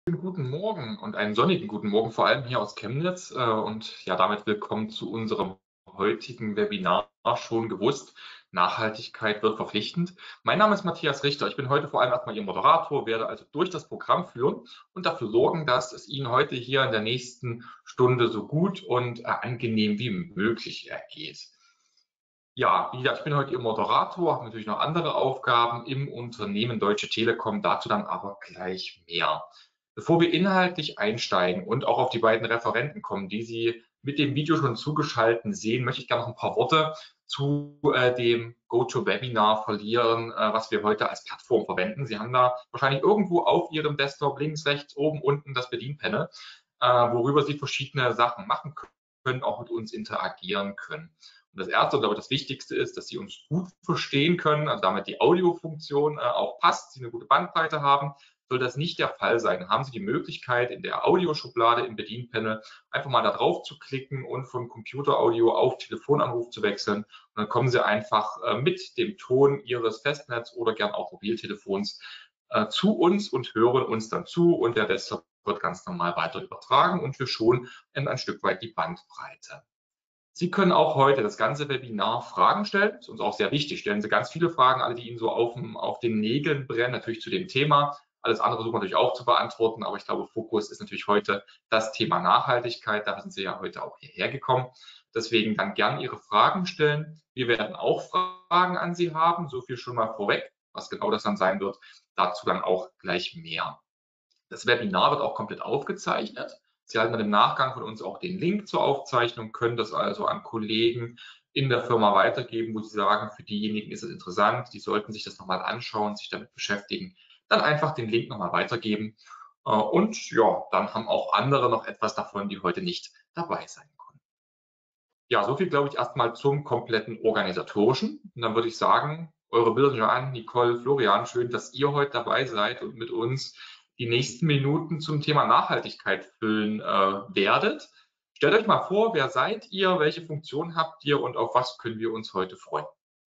Guten Morgen und einen sonnigen guten Morgen, vor allem hier aus Chemnitz. Und ja, damit willkommen zu unserem heutigen Webinar. Schon gewusst, Nachhaltigkeit wird verpflichtend. Mein Name ist Matthias Richter. Ich bin heute vor allem erstmal Ihr Moderator, werde also durch das Programm führen und dafür sorgen, dass es Ihnen heute hier in der nächsten Stunde so gut und angenehm wie möglich ergeht. Ja, wie gesagt, ich bin heute Ihr Moderator, habe natürlich noch andere Aufgaben im Unternehmen Deutsche Telekom, dazu dann aber gleich mehr. Bevor wir inhaltlich einsteigen und auch auf die beiden Referenten kommen, die Sie mit dem Video schon zugeschaltet sehen, möchte ich gerne noch ein paar Worte zu dem GoToWebinar verlieren, was wir heute als Plattform verwenden. Sie haben da wahrscheinlich irgendwo auf Ihrem Desktop links, rechts, oben, unten das Bedienpanel, worüber Sie verschiedene Sachen machen können, auch mit uns interagieren können. Und das Erste und aber das Wichtigste ist, dass Sie uns gut verstehen können, also damit die Audiofunktion auch passt, Sie eine gute Bandbreite haben. Soll das nicht der Fall sein, haben Sie die Möglichkeit, in der Audioschublade im Bedienpanel einfach mal da drauf zu klicken und von Computeraudio auf Telefonanruf zu wechseln. Und dann kommen Sie einfach mit dem Ton Ihres Festnetz oder gern auch Mobiltelefons zu uns und hören uns dann zu. Und der Desktop wird ganz normal weiter übertragen und wir schonen ein Stück weit die Bandbreite. Sie können auch heute das ganze Webinar Fragen stellen. Das ist uns auch sehr wichtig. Stellen Sie ganz viele Fragen, alle, die Ihnen so auf den Nägeln brennen, natürlich zu dem Thema. Alles andere versuchen wir natürlich auch zu beantworten, aber ich glaube, Fokus ist natürlich heute das Thema Nachhaltigkeit. Da sind Sie ja heute auch hierher gekommen. Deswegen dann gern Ihre Fragen stellen. Wir werden auch Fragen an Sie haben. So viel schon mal vorweg. Was genau das dann sein wird, dazu dann auch gleich mehr. Das Webinar wird auch komplett aufgezeichnet. Sie erhalten dann im Nachgang von uns auch den Link zur Aufzeichnung, können das also an Kollegen in der Firma weitergeben, wo Sie sagen, für diejenigen ist es interessant, die sollten sich das nochmal anschauen, sich damit beschäftigen, dann einfach den Link nochmal weitergeben. Und ja, dann haben auch andere noch etwas davon, die heute nicht dabei sein konnten. Ja, so viel, glaube ich, erstmal zum kompletten Organisatorischen. Und dann würde ich sagen, eure Bilder, Joanne, Nicole, Florian, schön, dass ihr heute dabei seid und mit uns die nächsten Minuten zum Thema Nachhaltigkeit füllen werdet. Stellt euch mal vor, wer seid ihr, welche Funktion habt ihr und auf was können wir uns heute freuen?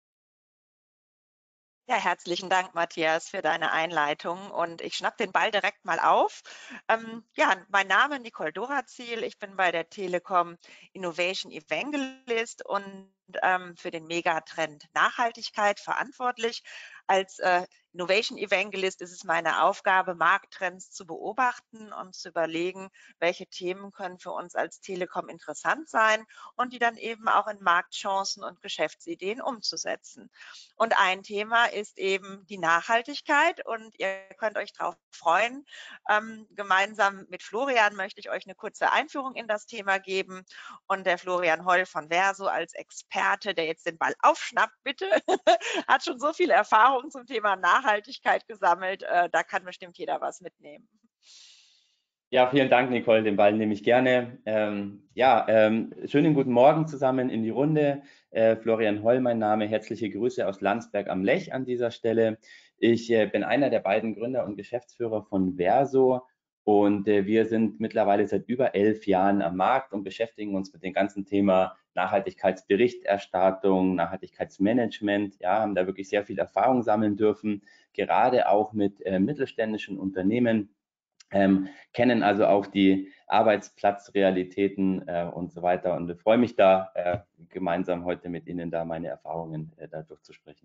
Ja, herzlichen Dank, Matthias, für deine Einleitung. Und ich schnapp den Ball direkt mal auf. Ja, mein Name ist Nicole Dorazil. Ich bin bei der Telekom Innovation Evangelist und für den Megatrend Nachhaltigkeit verantwortlich. Als Innovation Evangelist ist es meine Aufgabe, Markttrends zu beobachten und zu überlegen, welche Themen können für uns als Telekom interessant sein und die dann eben auch in Marktchancen und Geschäftsideen umzusetzen. Und ein Thema ist eben die Nachhaltigkeit und ihr könnt euch darauf freuen. Gemeinsam mit Florian möchte ich euch eine kurze Einführung in das Thema geben und der Florian Holl von Verso als Experte, der jetzt den Ball aufschnappt, bitte, hat schon so viel Erfahrung zum Thema Nachhaltigkeit gesammelt. Da kann bestimmt jeder was mitnehmen. Ja, vielen Dank, Nicole. Den Ball nehme ich gerne. Schönen guten Morgen zusammen in die Runde. Florian Holl, mein Name. Herzliche Grüße aus Landsberg am Lech an dieser Stelle. Ich bin einer der beiden Gründer und Geschäftsführer von Verso und wir sind mittlerweile seit über 11 Jahren am Markt und beschäftigen uns mit dem ganzen Thema Nachhaltigkeitsberichterstattung, Nachhaltigkeitsmanagement. Ja, haben da wirklich sehr viel Erfahrung sammeln dürfen, gerade auch mit mittelständischen Unternehmen. Kennen also auch die Arbeitsplatzrealitäten und so weiter und freue mich da gemeinsam heute mit Ihnen da meine Erfahrungen da durchzusprechen.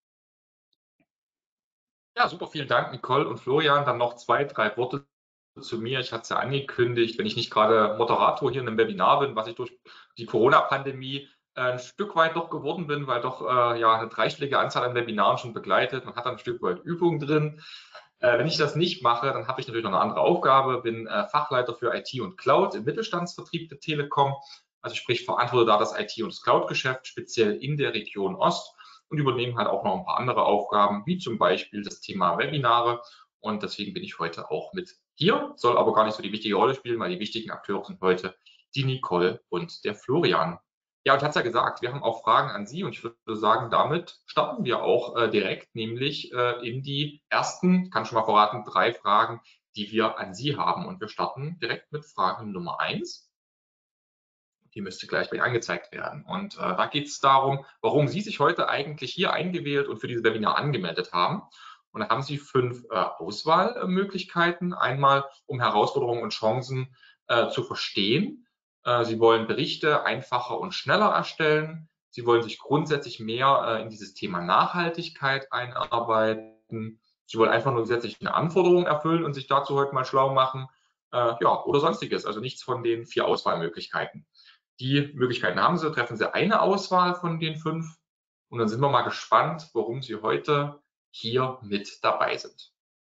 Ja, super, vielen Dank, Nicole und Florian. Dann noch 2, 3 Worte zu mir. Ich hatte es ja angekündigt, wenn ich nicht gerade Moderator hier in einem Webinar bin, was ich durch die Corona-Pandemie ein Stück weit doch geworden bin, weil doch ja eine dreistellige Anzahl an Webinaren schon begleitet. Man hat dann ein Stück weit Übung drin. Wenn ich das nicht mache, dann habe ich natürlich noch eine andere Aufgabe, bin Fachleiter für IT und Cloud im Mittelstandsvertrieb der Telekom. Also sprich, verantworte da das IT- und das Cloud-Geschäft, speziell in der Region Ost und übernehme halt auch noch ein paar andere Aufgaben, wie zum Beispiel das Thema Webinare. Und deswegen bin ich heute auch mit hier, soll aber gar nicht so die wichtige Rolle spielen, weil die wichtigen Akteure sind heute die Nicole und der Florian. Ja, und ich hatte es ja gesagt, wir haben auch Fragen an Sie und ich würde sagen, damit starten wir auch direkt, nämlich in die ersten, kann schon mal verraten, 3 Fragen, die wir an Sie haben. Und wir starten direkt mit Frage Nummer 1. Die müsste gleich bei Ihnen angezeigt werden. Und da geht es darum, warum Sie sich heute eigentlich hier eingewählt und für dieses Webinar angemeldet haben. Und dann haben Sie 5 Auswahlmöglichkeiten. Einmal, um Herausforderungen und Chancen zu verstehen. Sie wollen Berichte einfacher und schneller erstellen. Sie wollen sich grundsätzlich mehr in dieses Thema Nachhaltigkeit einarbeiten. Sie wollen einfach nur gesetzliche Anforderungen erfüllen und sich dazu heute mal schlau machen. Ja, oder sonstiges. Also nichts von den 4 Auswahlmöglichkeiten. Die Möglichkeiten haben Sie, treffen Sie eine Auswahl von den 5 und dann sind wir mal gespannt, warum Sie heute hier mit dabei sind.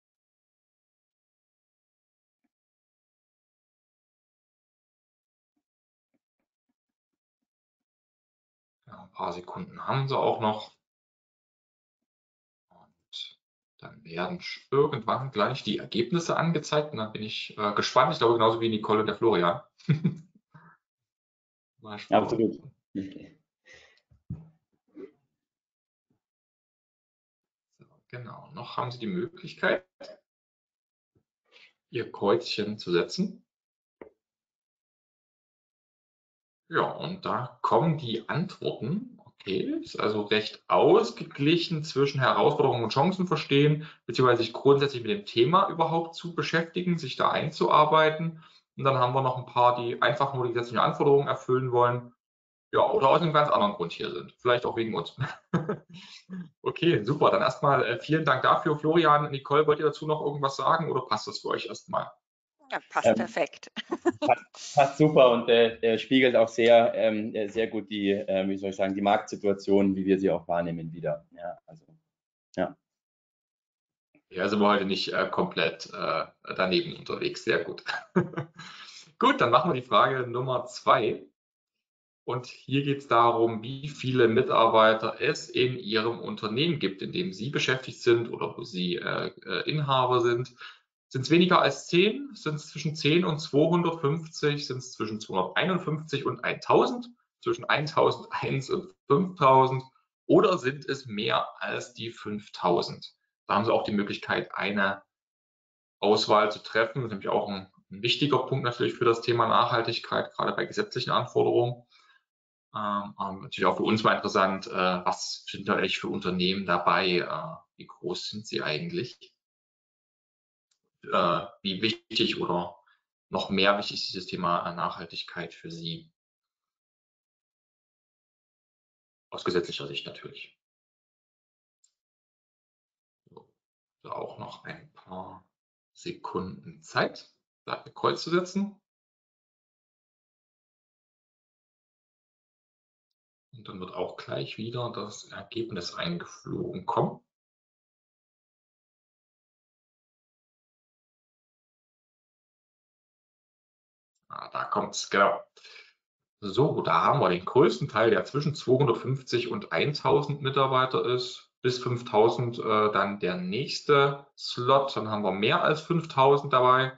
Ja, ein paar Sekunden haben Sie auch noch. Und dann werden irgendwann gleich die Ergebnisse angezeigt und dann bin ich gespannt. Ich glaube genauso wie Nicole und der Florian. Mal schauen. Absolut. Okay. So, genau, noch haben Sie die Möglichkeit, Ihr Kreuzchen zu setzen. Ja, und da kommen die Antworten. Okay, ist also recht ausgeglichen zwischen Herausforderungen und Chancen verstehen, beziehungsweise sich grundsätzlich mit dem Thema überhaupt zu beschäftigen, sich da einzuarbeiten. Und dann haben wir noch ein paar, die einfach nur die gesetzlichen Anforderungen erfüllen wollen. Ja, oder aus einem ganz anderen Grund hier sind. Vielleicht auch wegen uns. Okay, super. Dann erstmal vielen Dank dafür. Florian, Nicole, wollt ihr dazu noch irgendwas sagen oder passt das für euch erstmal? Ja, passt perfekt. Passt super und spiegelt auch sehr, sehr gut die, wie soll ich sagen, die Marktsituation, wie wir sie auch wahrnehmen, wieder. Ja, also, ja. Ja, sind wir heute nicht komplett daneben unterwegs. Sehr gut. Gut, dann machen wir die Frage Nummer 2. Und hier geht es darum, wie viele Mitarbeiter es in Ihrem Unternehmen gibt, in dem Sie beschäftigt sind oder wo Sie Inhaber sind. Sind es weniger als 10? Sind es zwischen 10 und 250? Sind es zwischen 251 und 1000? Zwischen 1001 und 5000? Oder sind es mehr als die 5000? Da haben Sie auch die Möglichkeit, eine Auswahl zu treffen. Das ist nämlich auch ein wichtiger Punkt natürlich für das Thema Nachhaltigkeit, gerade bei gesetzlichen Anforderungen. Natürlich auch für uns mal interessant, was sind da eigentlich für Unternehmen dabei? Wie groß sind sie eigentlich? Wie wichtig oder noch mehr wichtig ist dieses Thema Nachhaltigkeit für Sie? Aus gesetzlicher Sicht natürlich. So, da auch noch ein paar Sekunden Zeit, da ein Kreuz zu setzen. Und dann wird auch gleich wieder das Ergebnis eingeflogen kommen. Da kommt es, genau. So, da haben wir den größten Teil, der zwischen 250 und 1000 Mitarbeiter ist. Bis 5000 dann der nächste Slot. Dann haben wir mehr als 5000 dabei.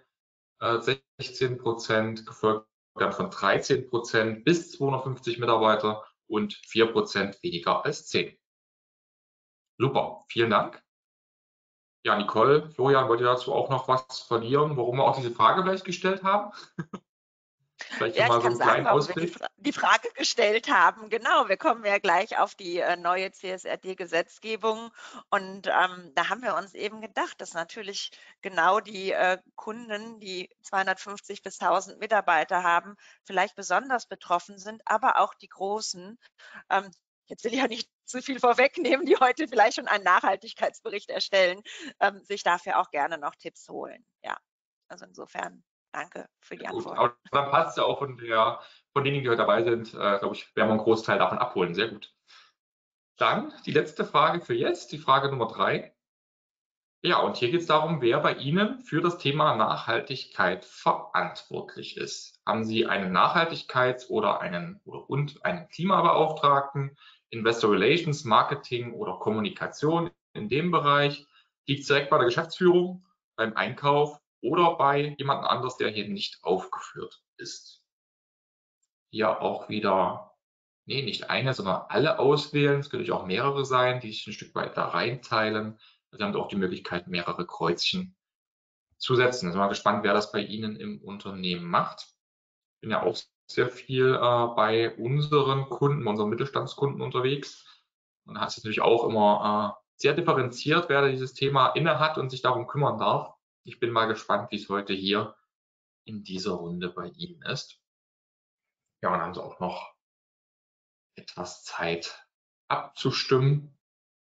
16%, gefolgt dann von 13% bis 250 Mitarbeiter und 4% weniger als 10. Super, vielen Dank. Ja, Nicole, Florian, wollt ihr dazu auch noch was verlieren, warum wir auch diese Frage vielleicht gestellt haben? Vielleicht Ja, mal ich so kann einen sagen, kleinen warum wir Ausblick. die Frage gestellt haben. Genau, wir kommen ja gleich auf die neue CSRD-Gesetzgebung. Und da haben wir uns eben gedacht, dass natürlich genau die Kunden, die 250 bis 1000 Mitarbeiter haben, vielleicht besonders betroffen sind, aber auch die großen. Jetzt will ich ja nicht zu viel vorwegnehmen, die heute vielleicht schon einen Nachhaltigkeitsbericht erstellen, sich dafür auch gerne noch Tipps holen. Ja, also insofern. Danke für die Gut, Antwort. aber dann passt es ja auch von denjenigen, die heute dabei sind, glaube ich, werden wir einen Großteil davon abholen. Sehr gut. Dann die letzte Frage für jetzt, die Frage Nummer 3. Ja, und hier geht es darum, wer bei Ihnen für das Thema Nachhaltigkeit verantwortlich ist. Haben Sie einen Nachhaltigkeits- oder einen Klimabeauftragten, Investor Relations, Marketing oder Kommunikation in dem Bereich? Liegt es direkt bei der Geschäftsführung, beim Einkauf oder bei jemand anders, der hier nicht aufgeführt ist? Hier auch wieder, nee, nicht eine, sondern alle auswählen. Es können natürlich auch mehrere sein, die sich ein Stück weit da reinteilen. Sie haben auch die Möglichkeit, mehrere Kreuzchen zu setzen. Ich bin mal gespannt, wer das bei Ihnen im Unternehmen macht. Ich bin ja auch sehr viel bei unseren Kunden, bei unseren Mittelstandskunden unterwegs. Und da ist es natürlich auch immer sehr differenziert, wer dieses Thema innehat und sich darum kümmern darf. Ich bin mal gespannt, wie es heute hier in dieser Runde bei Ihnen ist. Ja, und dann haben Sie auch noch etwas Zeit abzustimmen.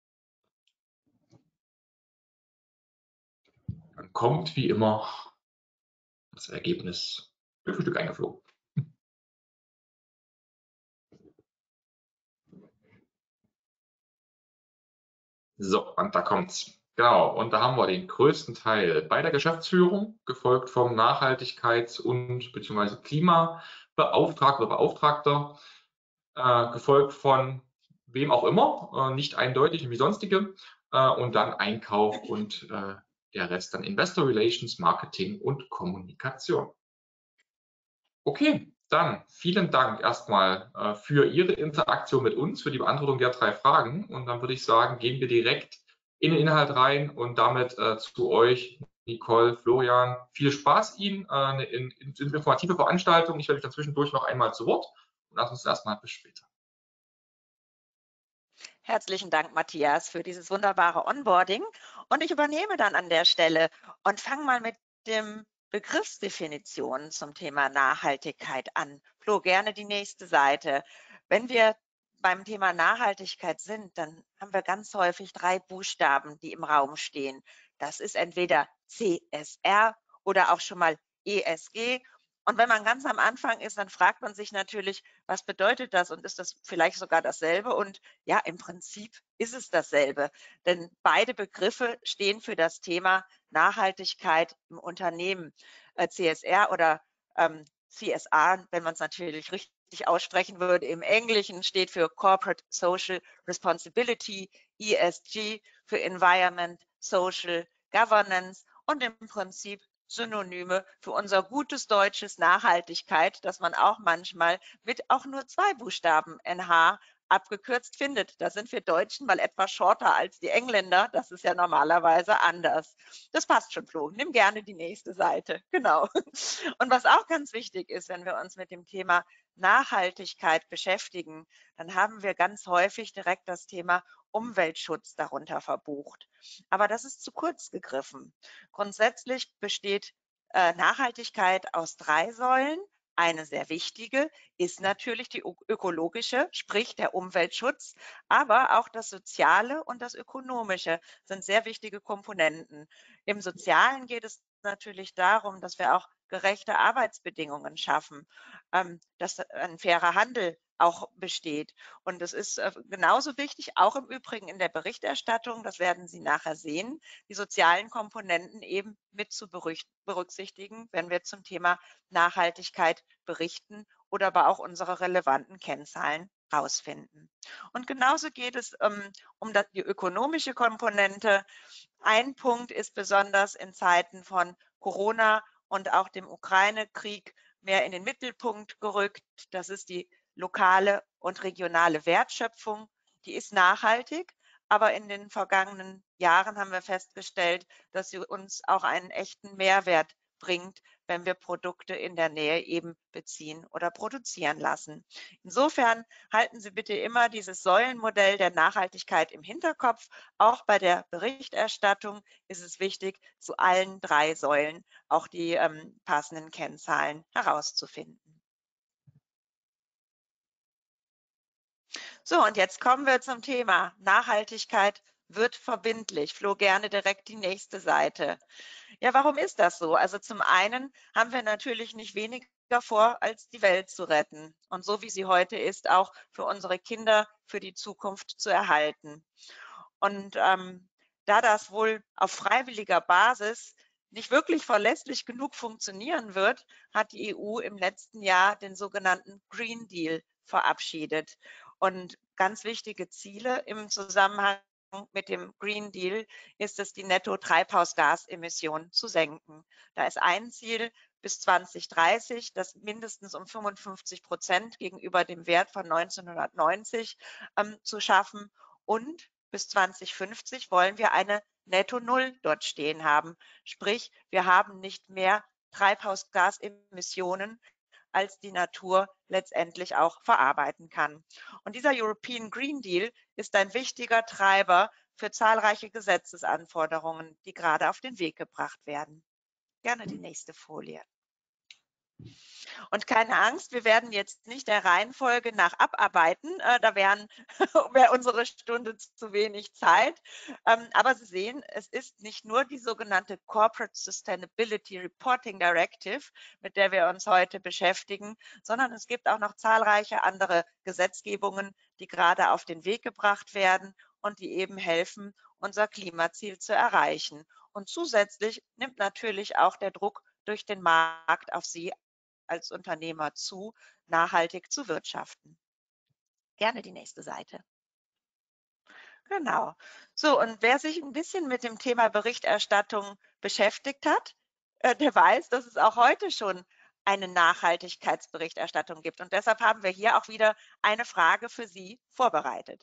Dann kommt wie immer das Ergebnis Stück für Stück eingeflogen. So, und da kommt's. Genau, und da haben wir den größten Teil bei der Geschäftsführung, gefolgt vom Nachhaltigkeits- und bzw. Klimabeauftragter oder Beauftragter, gefolgt von wem auch immer, nicht eindeutig wie sonstige, und dann Einkauf und der Rest dann Investor Relations, Marketing und Kommunikation. Okay, dann vielen Dank erstmal für Ihre Interaktion mit uns, für die Beantwortung der 3 Fragen. Und dann würde ich sagen, gehen wir direkt in den Inhalt rein und damit zu euch, Nicole, Florian. Viel Spaß Ihnen, eine informative Veranstaltung. Ich werde mich dann zwischendurch noch einmal zu Wort und lass uns erstmal bis später. Herzlichen Dank, Matthias, für dieses wunderbare Onboarding. Und ich übernehme dann an der Stelle und fange mal mit dem Begriffsdefinition zum Thema Nachhaltigkeit an. Flo, gerne die nächste Seite. Wenn wir beim Thema Nachhaltigkeit sind, dann haben wir ganz häufig 3 Buchstaben, die im Raum stehen. Das ist entweder CSR oder auch schon mal ESG. Und wenn man ganz am Anfang ist, dann fragt man sich natürlich, was bedeutet das und ist das vielleicht sogar dasselbe? Und ja, im Prinzip ist es dasselbe, denn beide Begriffe stehen für das Thema Nachhaltigkeit im Unternehmen. CSR oder CSR, wenn man es natürlich richtig aussprechen würde, im Englischen steht für Corporate Social Responsibility, ESG für Environment, Social Governance und im Prinzip Synonyme für unser gutes deutsches Nachhaltigkeit, das man auch manchmal mit auch nur 2 Buchstaben NH abgekürzt findet. Da sind wir Deutschen mal etwas shorter als die Engländer. Das ist ja normalerweise anders. Das passt schon, Flo. Nimm gerne die nächste Seite. Genau. Und was auch ganz wichtig ist, wenn wir uns mit dem Thema Nachhaltigkeit beschäftigen, dann haben wir ganz häufig direkt das Thema Umweltschutz darunter verbucht. Aber das ist zu kurz gegriffen. Grundsätzlich besteht Nachhaltigkeit aus 3 Säulen. Eine sehr wichtige ist natürlich die ökologische, sprich der Umweltschutz, aber auch das Soziale und das Ökonomische sind sehr wichtige Komponenten. Im Sozialen geht es natürlich darum, dass wir auch gerechte Arbeitsbedingungen schaffen, dass ein fairer Handel auch besteht. Und das ist genauso wichtig, auch im Übrigen in der Berichterstattung, das werden Sie nachher sehen, die sozialen Komponenten eben mit zu berücksichtigen, wenn wir zum Thema Nachhaltigkeit berichten oder aber auch unsere relevanten Kennzahlen rausfinden. Und genauso geht es um die ökonomische Komponente. Ein Punkt ist besonders in Zeiten von Corona und auch dem Ukraine-Krieg mehr in den Mittelpunkt gerückt. Das ist die lokale und regionale Wertschöpfung. Die ist nachhaltig, aber in den vergangenen Jahren haben wir festgestellt, dass sie uns auch einen echten Mehrwert bringt, wenn wir Produkte in der Nähe eben beziehen oder produzieren lassen. Insofern halten Sie bitte immer dieses Säulenmodell der Nachhaltigkeit im Hinterkopf. Auch bei der Berichterstattung ist es wichtig, zu allen 3 Säulen auch die passenden Kennzahlen herauszufinden. So, und jetzt kommen wir zum Thema Nachhaltigkeit wird verbindlich. Flo, gerne direkt die nächste Seite. Ja, warum ist das so? Also zum einen haben wir natürlich nicht weniger vor, als die Welt zu retten und so wie sie heute ist, auch für unsere Kinder für die Zukunft zu erhalten. Und da das wohl auf freiwilliger Basis nicht wirklich verlässlich genug funktionieren wird, hat die EU im letzten Jahr den sogenannten Green Deal verabschiedet. Und ganz wichtige Ziele im Zusammenhang mit dem Green Deal ist es, die Netto-Treibhausgasemissionen zu senken. Da ist ein Ziel bis 2030, das mindestens um 55% gegenüber dem Wert von 1990 zu schaffen. Und bis 2050 wollen wir eine Netto-Null dort stehen haben. Sprich, wir haben nicht mehr Treibhausgasemissionen, als die Natur letztendlich auch verarbeiten kann. Und dieser European Green Deal ist ein wichtiger Treiber für zahlreiche Gesetzesanforderungen, die gerade auf den Weg gebracht werden. Gerne die nächste Folie. Und keine Angst, wir werden jetzt nicht der Reihenfolge nach abarbeiten, da wäre unsere Stunde zu wenig Zeit. Aber Sie sehen, es ist nicht nur die sogenannte Corporate Sustainability Reporting Directive, mit der wir uns heute beschäftigen, sondern es gibt auch noch zahlreiche andere Gesetzgebungen, die gerade auf den Weg gebracht werden und die eben helfen, unser Klimaziel zu erreichen. Und zusätzlich nimmt natürlich auch der Druck durch den Markt auf Sie als Unternehmer zu, nachhaltig zu wirtschaften. Gerne die nächste Seite. Genau. So, und wer sich ein bisschen mit dem Thema Berichterstattung beschäftigt hat, der weiß, dass es auch heute schon eine Nachhaltigkeitsberichterstattung gibt. Und deshalb haben wir hier auch wieder eine Frage für Sie vorbereitet.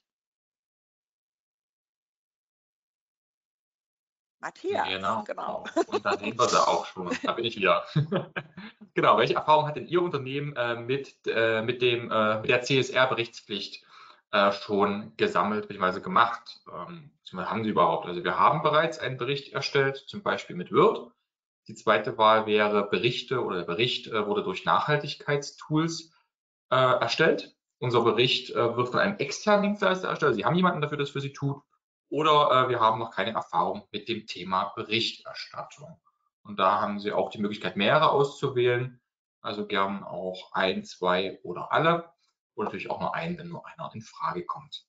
Matthias, genau. Und da sehen wir sie auch schon. Da bin ich wieder. Genau. Welche Erfahrung hat denn Ihr Unternehmen mit der CSR-Berichtspflicht schon gesammelt bzw. gemacht? Haben Sie überhaupt? Also wir haben bereits einen Bericht erstellt, zum Beispiel mit Word. Die zweite Wahl wäre Berichte oder der Bericht wurde durch Nachhaltigkeitstools erstellt. Unser Bericht wird von einem externen Dienstleister erstellt. Sie haben jemanden dafür, das für Sie tut. Oder wir haben noch keine Erfahrung mit dem Thema Berichterstattung. Und da haben Sie auch die Möglichkeit, mehrere auszuwählen. Also gern auch ein, zwei oder alle. Oder natürlich auch nur einen, wenn nur einer in Frage kommt.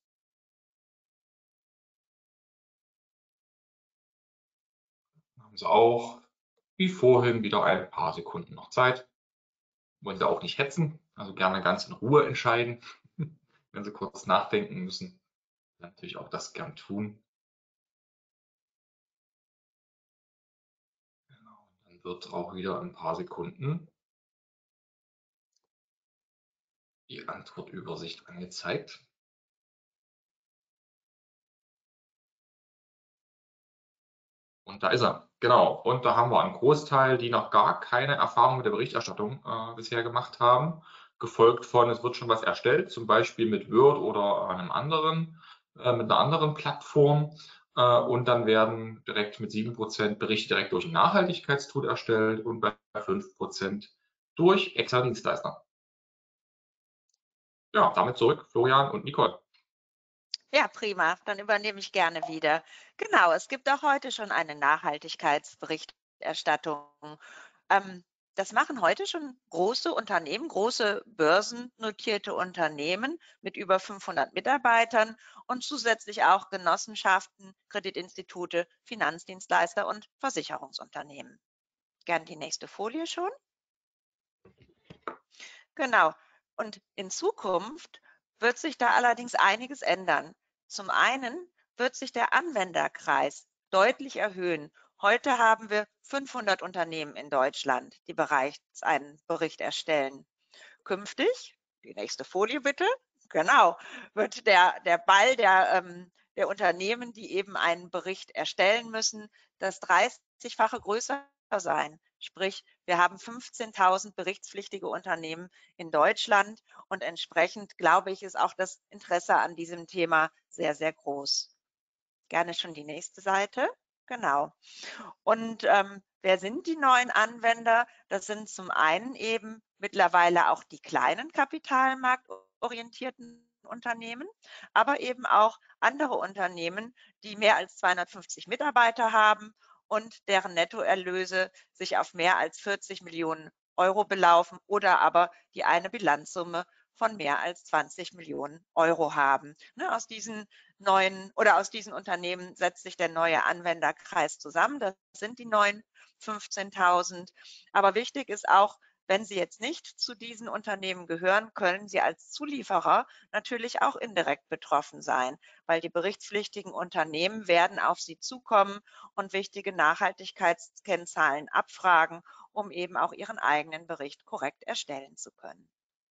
Dann haben Sie auch, wie vorhin, wieder ein paar Sekunden noch Zeit. Wollen Sie auch nicht hetzen, also gerne ganz in Ruhe entscheiden. Wenn Sie kurz nachdenken müssen, dann natürlich auch das gern tun. Genau, dann wird auch wieder ein paar Sekunden die Antwortübersicht angezeigt. Und da ist er, genau. Und da haben wir einen Großteil, die noch gar keine Erfahrung mit der Berichterstattung bisher gemacht haben, gefolgt von, es wird schon was erstellt, zum Beispiel mit Word oder mit einer anderen Plattform. Und dann werden direkt mit 7% Berichte direkt durch ein Nachhaltigkeitstool erstellt und bei 5% durch externe Dienstleister. Ja, damit zurück Florian und Nicole. Ja, prima. Dann übernehme ich gerne wieder. Genau, es gibt auch heute schon eine Nachhaltigkeitsberichterstattung. Das machen heute schon große Unternehmen, große börsennotierte Unternehmen mit über 500 Mitarbeitern und zusätzlich auch Genossenschaften, Kreditinstitute, Finanzdienstleister und Versicherungsunternehmen. Gern die nächste Folie schon. Genau. Und in Zukunft wird sich da allerdings einiges ändern. Zum einen wird sich der Anwenderkreis deutlich erhöhen. Heute haben wir 500 Unternehmen in Deutschland, die bereits einen Bericht erstellen. Künftig, die nächste Folie bitte, genau, wird der Ball der Unternehmen, die eben einen Bericht erstellen müssen, das 30-fache größer sein. Sprich, wir haben 15.000 berichtspflichtige Unternehmen in Deutschland und entsprechend, glaube ich, ist auch das Interesse an diesem Thema sehr, sehr groß. Gerne schon die nächste Seite. Genau. Und wer sind die neuen Anwender? Das sind zum einen eben mittlerweile auch die kleinen kapitalmarktorientierten Unternehmen, aber eben auch andere Unternehmen, die mehr als 250 Mitarbeiter haben und deren Nettoerlöse sich auf mehr als 40 Millionen Euro belaufen oder aber die eine Bilanzsumme von mehr als 20 Millionen Euro haben. Aus diesen Unternehmen setzt sich der neue Anwenderkreis zusammen. Das sind die neuen 15.000. Aber wichtig ist auch, wenn Sie jetzt nicht zu diesen Unternehmen gehören, können Sie als Zulieferer natürlich auch indirekt betroffen sein, weil die berichtspflichtigen Unternehmen werden auf Sie zukommen und wichtige Nachhaltigkeitskennzahlen abfragen, um eben auch Ihren eigenen Bericht korrekt erstellen zu können.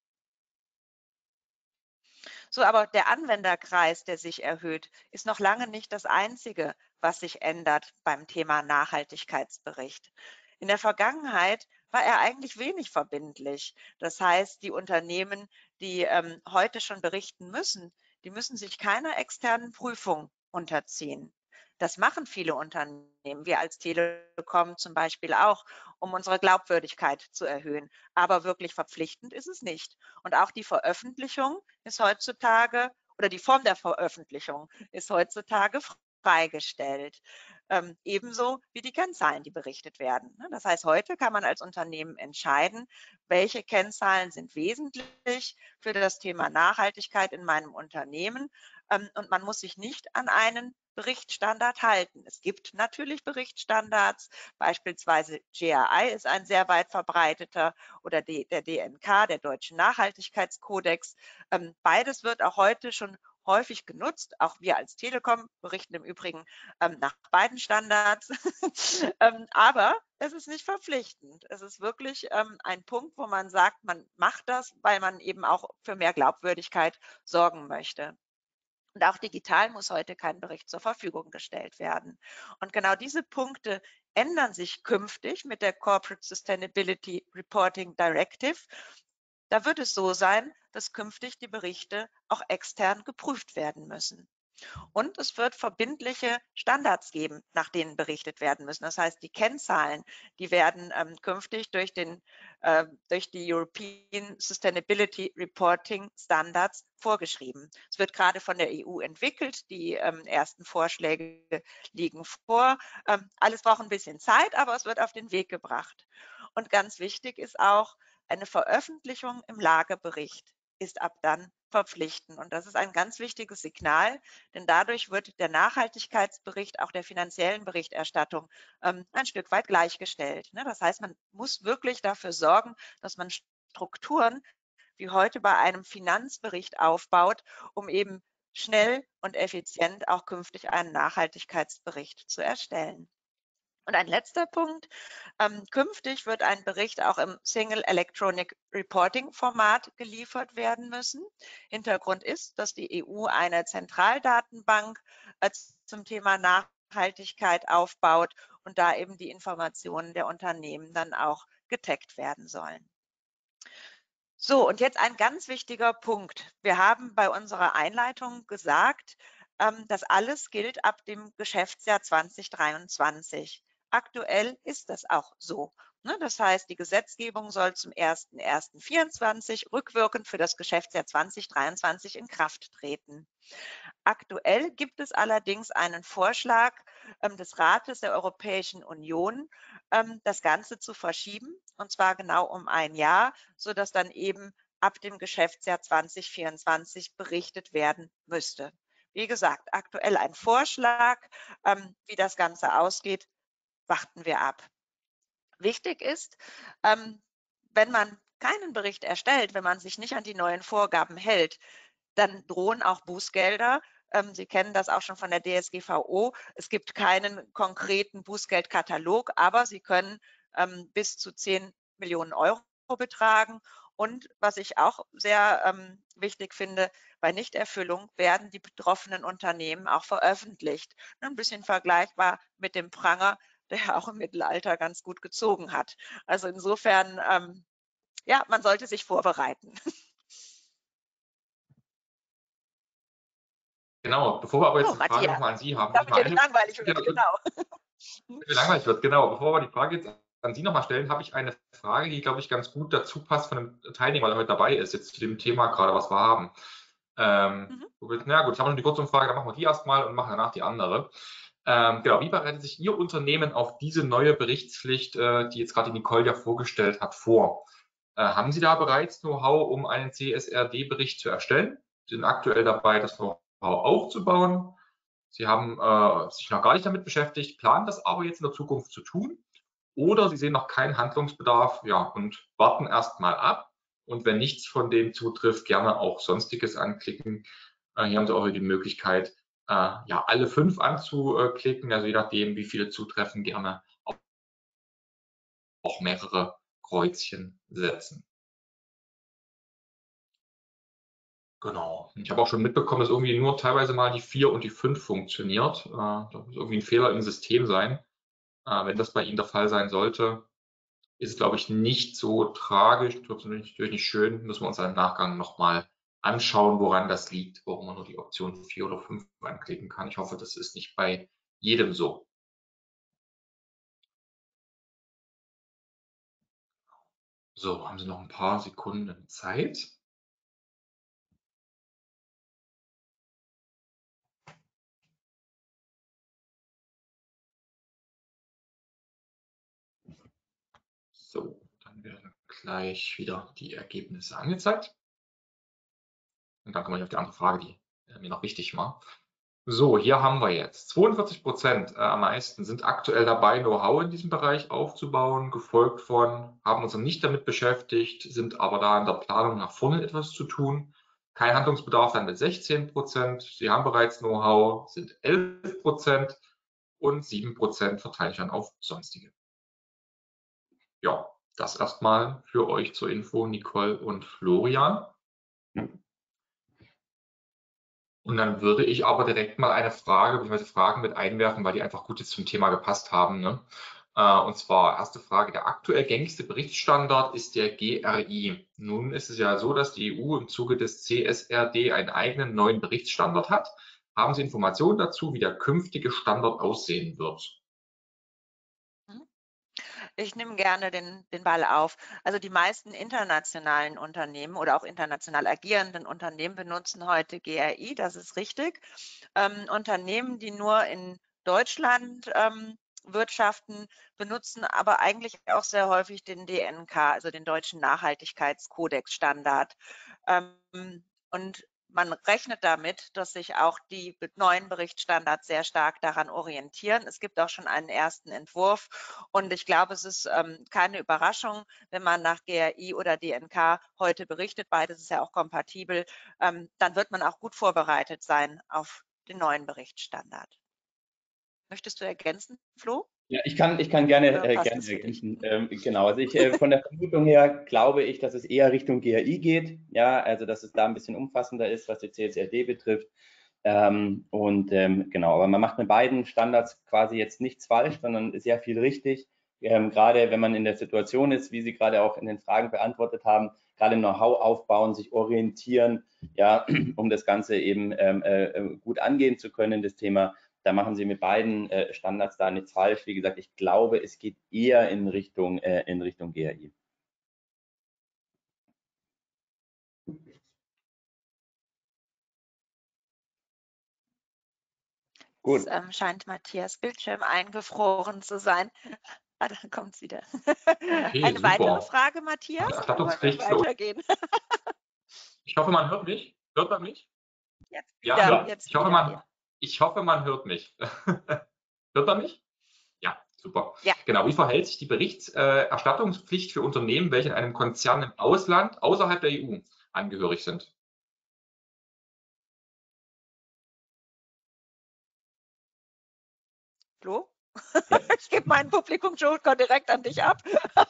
So, aber der Anwenderkreis, der sich erhöht, ist noch lange nicht das Einzige, was sich ändert beim Thema Nachhaltigkeitsbericht. In der Vergangenheit war er eigentlich wenig verbindlich. Das heißt, die Unternehmen, die heute schon berichten müssen, die müssen sich keiner externen Prüfung unterziehen. Das machen viele Unternehmen, wir als Telekom zum Beispiel auch, um unsere Glaubwürdigkeit zu erhöhen. Aber wirklich verpflichtend ist es nicht. Und auch die Veröffentlichung ist heutzutage, oder die Form der Veröffentlichung ist heutzutage freigestellt. Ebenso wie die Kennzahlen, die berichtet werden. Das heißt, heute kann man als Unternehmen entscheiden, welche Kennzahlen sind wesentlich für das Thema Nachhaltigkeit in meinem Unternehmen. Und man muss sich nicht an einen Berichtsstandard halten. Es gibt natürlich Berichtsstandards, beispielsweise GRI ist ein sehr weit verbreiteter oder der DNK, der Deutsche Nachhaltigkeitskodex. Beides wird auch heute schon häufig genutzt. Auch wir als Telekom berichten im Übrigen nach beiden Standards. Aber es ist nicht verpflichtend. Es ist wirklich ein Punkt, wo man sagt, man macht das, weil man eben auch für mehr Glaubwürdigkeit sorgen möchte. Und auch digital muss heute kein Bericht zur Verfügung gestellt werden. Und genau diese Punkte ändern sich künftig mit der Corporate Sustainability Reporting Directive. Da wird es so sein, dass künftig die Berichte auch extern geprüft werden müssen. Und es wird verbindliche Standards geben, nach denen berichtet werden müssen. Das heißt, die Kennzahlen, die werden künftig durch die European Sustainability Reporting Standards vorgeschrieben. Es wird gerade von der EU entwickelt. Die ersten Vorschläge liegen vor. Alles braucht ein bisschen Zeit, aber es wird auf den Weg gebracht. Und ganz wichtig ist auch, eine Veröffentlichung im Lagebericht ist ab dann verpflichtend. Und das ist ein ganz wichtiges Signal, denn dadurch wird der Nachhaltigkeitsbericht auch der finanziellen Berichterstattung ein Stück weit gleichgestellt. Das heißt, man muss wirklich dafür sorgen, dass man Strukturen wie heute bei einem Finanzbericht aufbaut, um eben schnell und effizient auch künftig einen Nachhaltigkeitsbericht zu erstellen. Und ein letzter Punkt, künftig wird ein Bericht auch im Single Electronic Reporting Format geliefert werden müssen. Hintergrund ist, dass die EU eine Zentraldatenbank zum Thema Nachhaltigkeit aufbaut und da eben die Informationen der Unternehmen dann auch getaggt werden sollen. So, und jetzt ein ganz wichtiger Punkt. Wir haben bei unserer Einleitung gesagt, das alles gilt ab dem Geschäftsjahr 2023. Aktuell ist das auch so. Das heißt, die Gesetzgebung soll zum 01.01.2024 rückwirkend für das Geschäftsjahr 2023 in Kraft treten. Aktuell gibt es allerdings einen Vorschlag des Rates der Europäischen Union, das Ganze zu verschieben, und zwar genau um ein Jahr, sodass dann eben ab dem Geschäftsjahr 2024 berichtet werden müsste. Wie gesagt, aktuell ein Vorschlag, wie das Ganze ausgeht, warten wir ab. Wichtig ist, wenn man keinen Bericht erstellt, wenn man sich nicht an die neuen Vorgaben hält, dann drohen auch Bußgelder. Sie kennen das auch schon von der DSGVO. Es gibt keinen konkreten Bußgeldkatalog, aber sie können bis zu 10 Millionen Euro betragen. Und was ich auch sehr wichtig finde, bei Nichterfüllung werden die betroffenen Unternehmen auch veröffentlicht. Ein bisschen vergleichbar mit dem Pranger, der auch im Mittelalter ganz gut gezogen hat. Also insofern, ja, man sollte sich vorbereiten. Genau, bevor wir aber jetzt die Frage nochmal an Sie haben. Damit jetzt langweilig wird, genau. Langweilig wird, genau. Bevor wir die Frage jetzt an Sie nochmal stellen, habe ich eine Frage, die, glaube ich, ganz gut dazu passt von einem Teilnehmer, der heute dabei ist, jetzt zu dem Thema gerade, was wir haben. Na gut, jetzt haben wir noch die Kurzumfrage, dann machen wir die erstmal und machen danach die andere. Genau, wie bereitet sich Ihr Unternehmen auf diese neue Berichtspflicht, die jetzt gerade Nicole ja vorgestellt hat, vor? Haben Sie da bereits Know-how, um einen CSRD-Bericht zu erstellen? Sie sind aktuell dabei, das Know-how aufzubauen. Sie haben sich noch gar nicht damit beschäftigt, planen das aber jetzt in der Zukunft zu tun. Oder Sie sehen noch keinen Handlungsbedarf, ja, und warten erst mal ab. Und wenn nichts von dem zutrifft, gerne auch Sonstiges anklicken. Hier haben Sie auch die Möglichkeit, ja, alle 5 anzuklicken. Also je nachdem, wie viele zutreffen, gerne auch mehrere Kreuzchen setzen. Genau. Ich habe auch schon mitbekommen, dass irgendwie nur teilweise mal die 4 und die 5 funktioniert. Da muss irgendwie ein Fehler im System sein. Wenn das bei Ihnen der Fall sein sollte, ist es, glaube ich, nicht so tragisch. Das ist natürlich nicht schön. Müssen wir uns im Nachgang nochmal anschauen, woran das liegt, warum man nur die Option 4 oder 5 anklicken kann. Ich hoffe, das ist nicht bei jedem so. So, haben Sie noch ein paar Sekunden Zeit? So, dann werden gleich wieder die Ergebnisse angezeigt. Und dann komme ich auf die andere Frage, die mir noch wichtig war. So, hier haben wir jetzt 42% am meisten sind aktuell dabei, Know-how in diesem Bereich aufzubauen, gefolgt von, haben uns noch nicht damit beschäftigt, sind aber da in der Planung nach vorne etwas zu tun. Kein Handlungsbedarf dann mit 16%, sie haben bereits Know-how, sind 11% und 7% verteile ich dann auf sonstige. Ja, das erstmal für euch zur Info, Nicole und Florian. Und dann würde ich aber direkt mal eine Frage, beziehungsweise Fragen mit einwerfen, weil die einfach gut jetzt zum Thema gepasst haben. Ne? Und zwar erste Frage, der aktuell gängigste Berichtsstandard ist der GRI. Nun ist es ja so, dass die EU im Zuge des CSRD einen eigenen neuen Berichtsstandard hat. Haben Sie Informationen dazu, wie der künftige Standard aussehen wird? Ich nehme gerne den Ball auf. Also die meisten internationalen Unternehmen oder auch international agierenden Unternehmen benutzen heute GRI, das ist richtig. Unternehmen, die nur in Deutschland wirtschaften, benutzen aber eigentlich auch sehr häufig den DNK, also den Deutschen Nachhaltigkeitskodex-Standard. Und man rechnet damit, dass sich auch die neuen Berichtsstandards sehr stark daran orientieren. Es gibt auch schon einen ersten Entwurf und ich glaube, es ist keine Überraschung, wenn man nach GRI oder DNK heute berichtet, beides ist ja auch kompatibel, dann wird man auch gut vorbereitet sein auf den neuen Berichtsstandard. Möchtest du ergänzen, Flo? Ja, ich kann gerne ergänzen. Genau, also von der Vermutung her glaube ich, dass es eher Richtung GRI geht, ja, also dass es da ein bisschen umfassender ist, was die CSRD betrifft. Genau, aber man macht mit beiden Standards quasi jetzt nichts falsch, sondern sehr viel richtig. Gerade wenn man in der Situation ist, wie Sie gerade auch in den Fragen beantwortet haben, gerade Know-how aufbauen, sich orientieren, ja, um das Ganze eben gut angehen zu können, das Thema. Da machen Sie mit beiden Standards da nichts falsch. Wie gesagt, ich glaube, es geht eher in Richtung GRI. Gut. Es scheint Matthias Bildschirm eingefroren zu sein. Ah, dann kommt es wieder. Okay, eine super. Weitere Frage, Matthias? Erstattungspflicht für weitergehen. Ich hoffe, man hört mich. Hört man mich? Jetzt wieder, ja, jetzt ich hoffe, man hört mich. Hört man mich? Ja, super. Ja. Genau, wie verhält sich die Berichterstattungspflicht für Unternehmen, welche in einem Konzern im Ausland außerhalb der EU angehörig sind? Flo? Ja. Ich gebe meinen Publikum-Joker direkt an dich ab.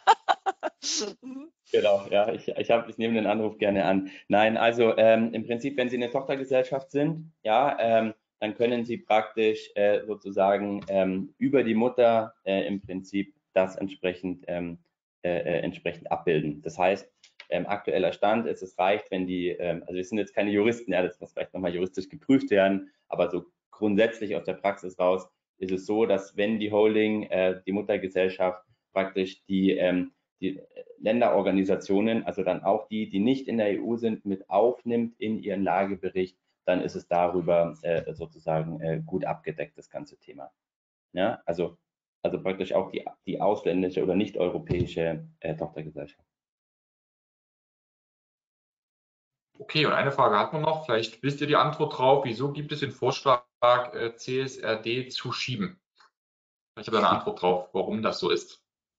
Genau, ja, ich nehme den Anruf gerne an. Nein, also im Prinzip, wenn Sie eine Tochtergesellschaft sind, ja, dann können Sie praktisch sozusagen über die Mutter im Prinzip das entsprechend abbilden. Das heißt, aktueller Stand ist, es reicht, wenn die, also wir sind jetzt keine Juristen, ja, das muss vielleicht nochmal juristisch geprüft werden, aber so grundsätzlich aus der Praxis raus ist es so, dass wenn die Holding, die Muttergesellschaft praktisch die Länderorganisationen, also dann auch die, die nicht in der EU sind, mit aufnimmt in ihren Lagebericht, dann ist es darüber sozusagen gut abgedeckt, das ganze Thema. Ja, also praktisch auch die ausländische oder nicht europäische Tochtergesellschaft. Okay, und eine Frage hat man noch, vielleicht wisst ihr die Antwort drauf, wieso gibt es den Vorschlag, CSRD zu schieben? Ich habe da eine Antwort drauf, warum das so ist.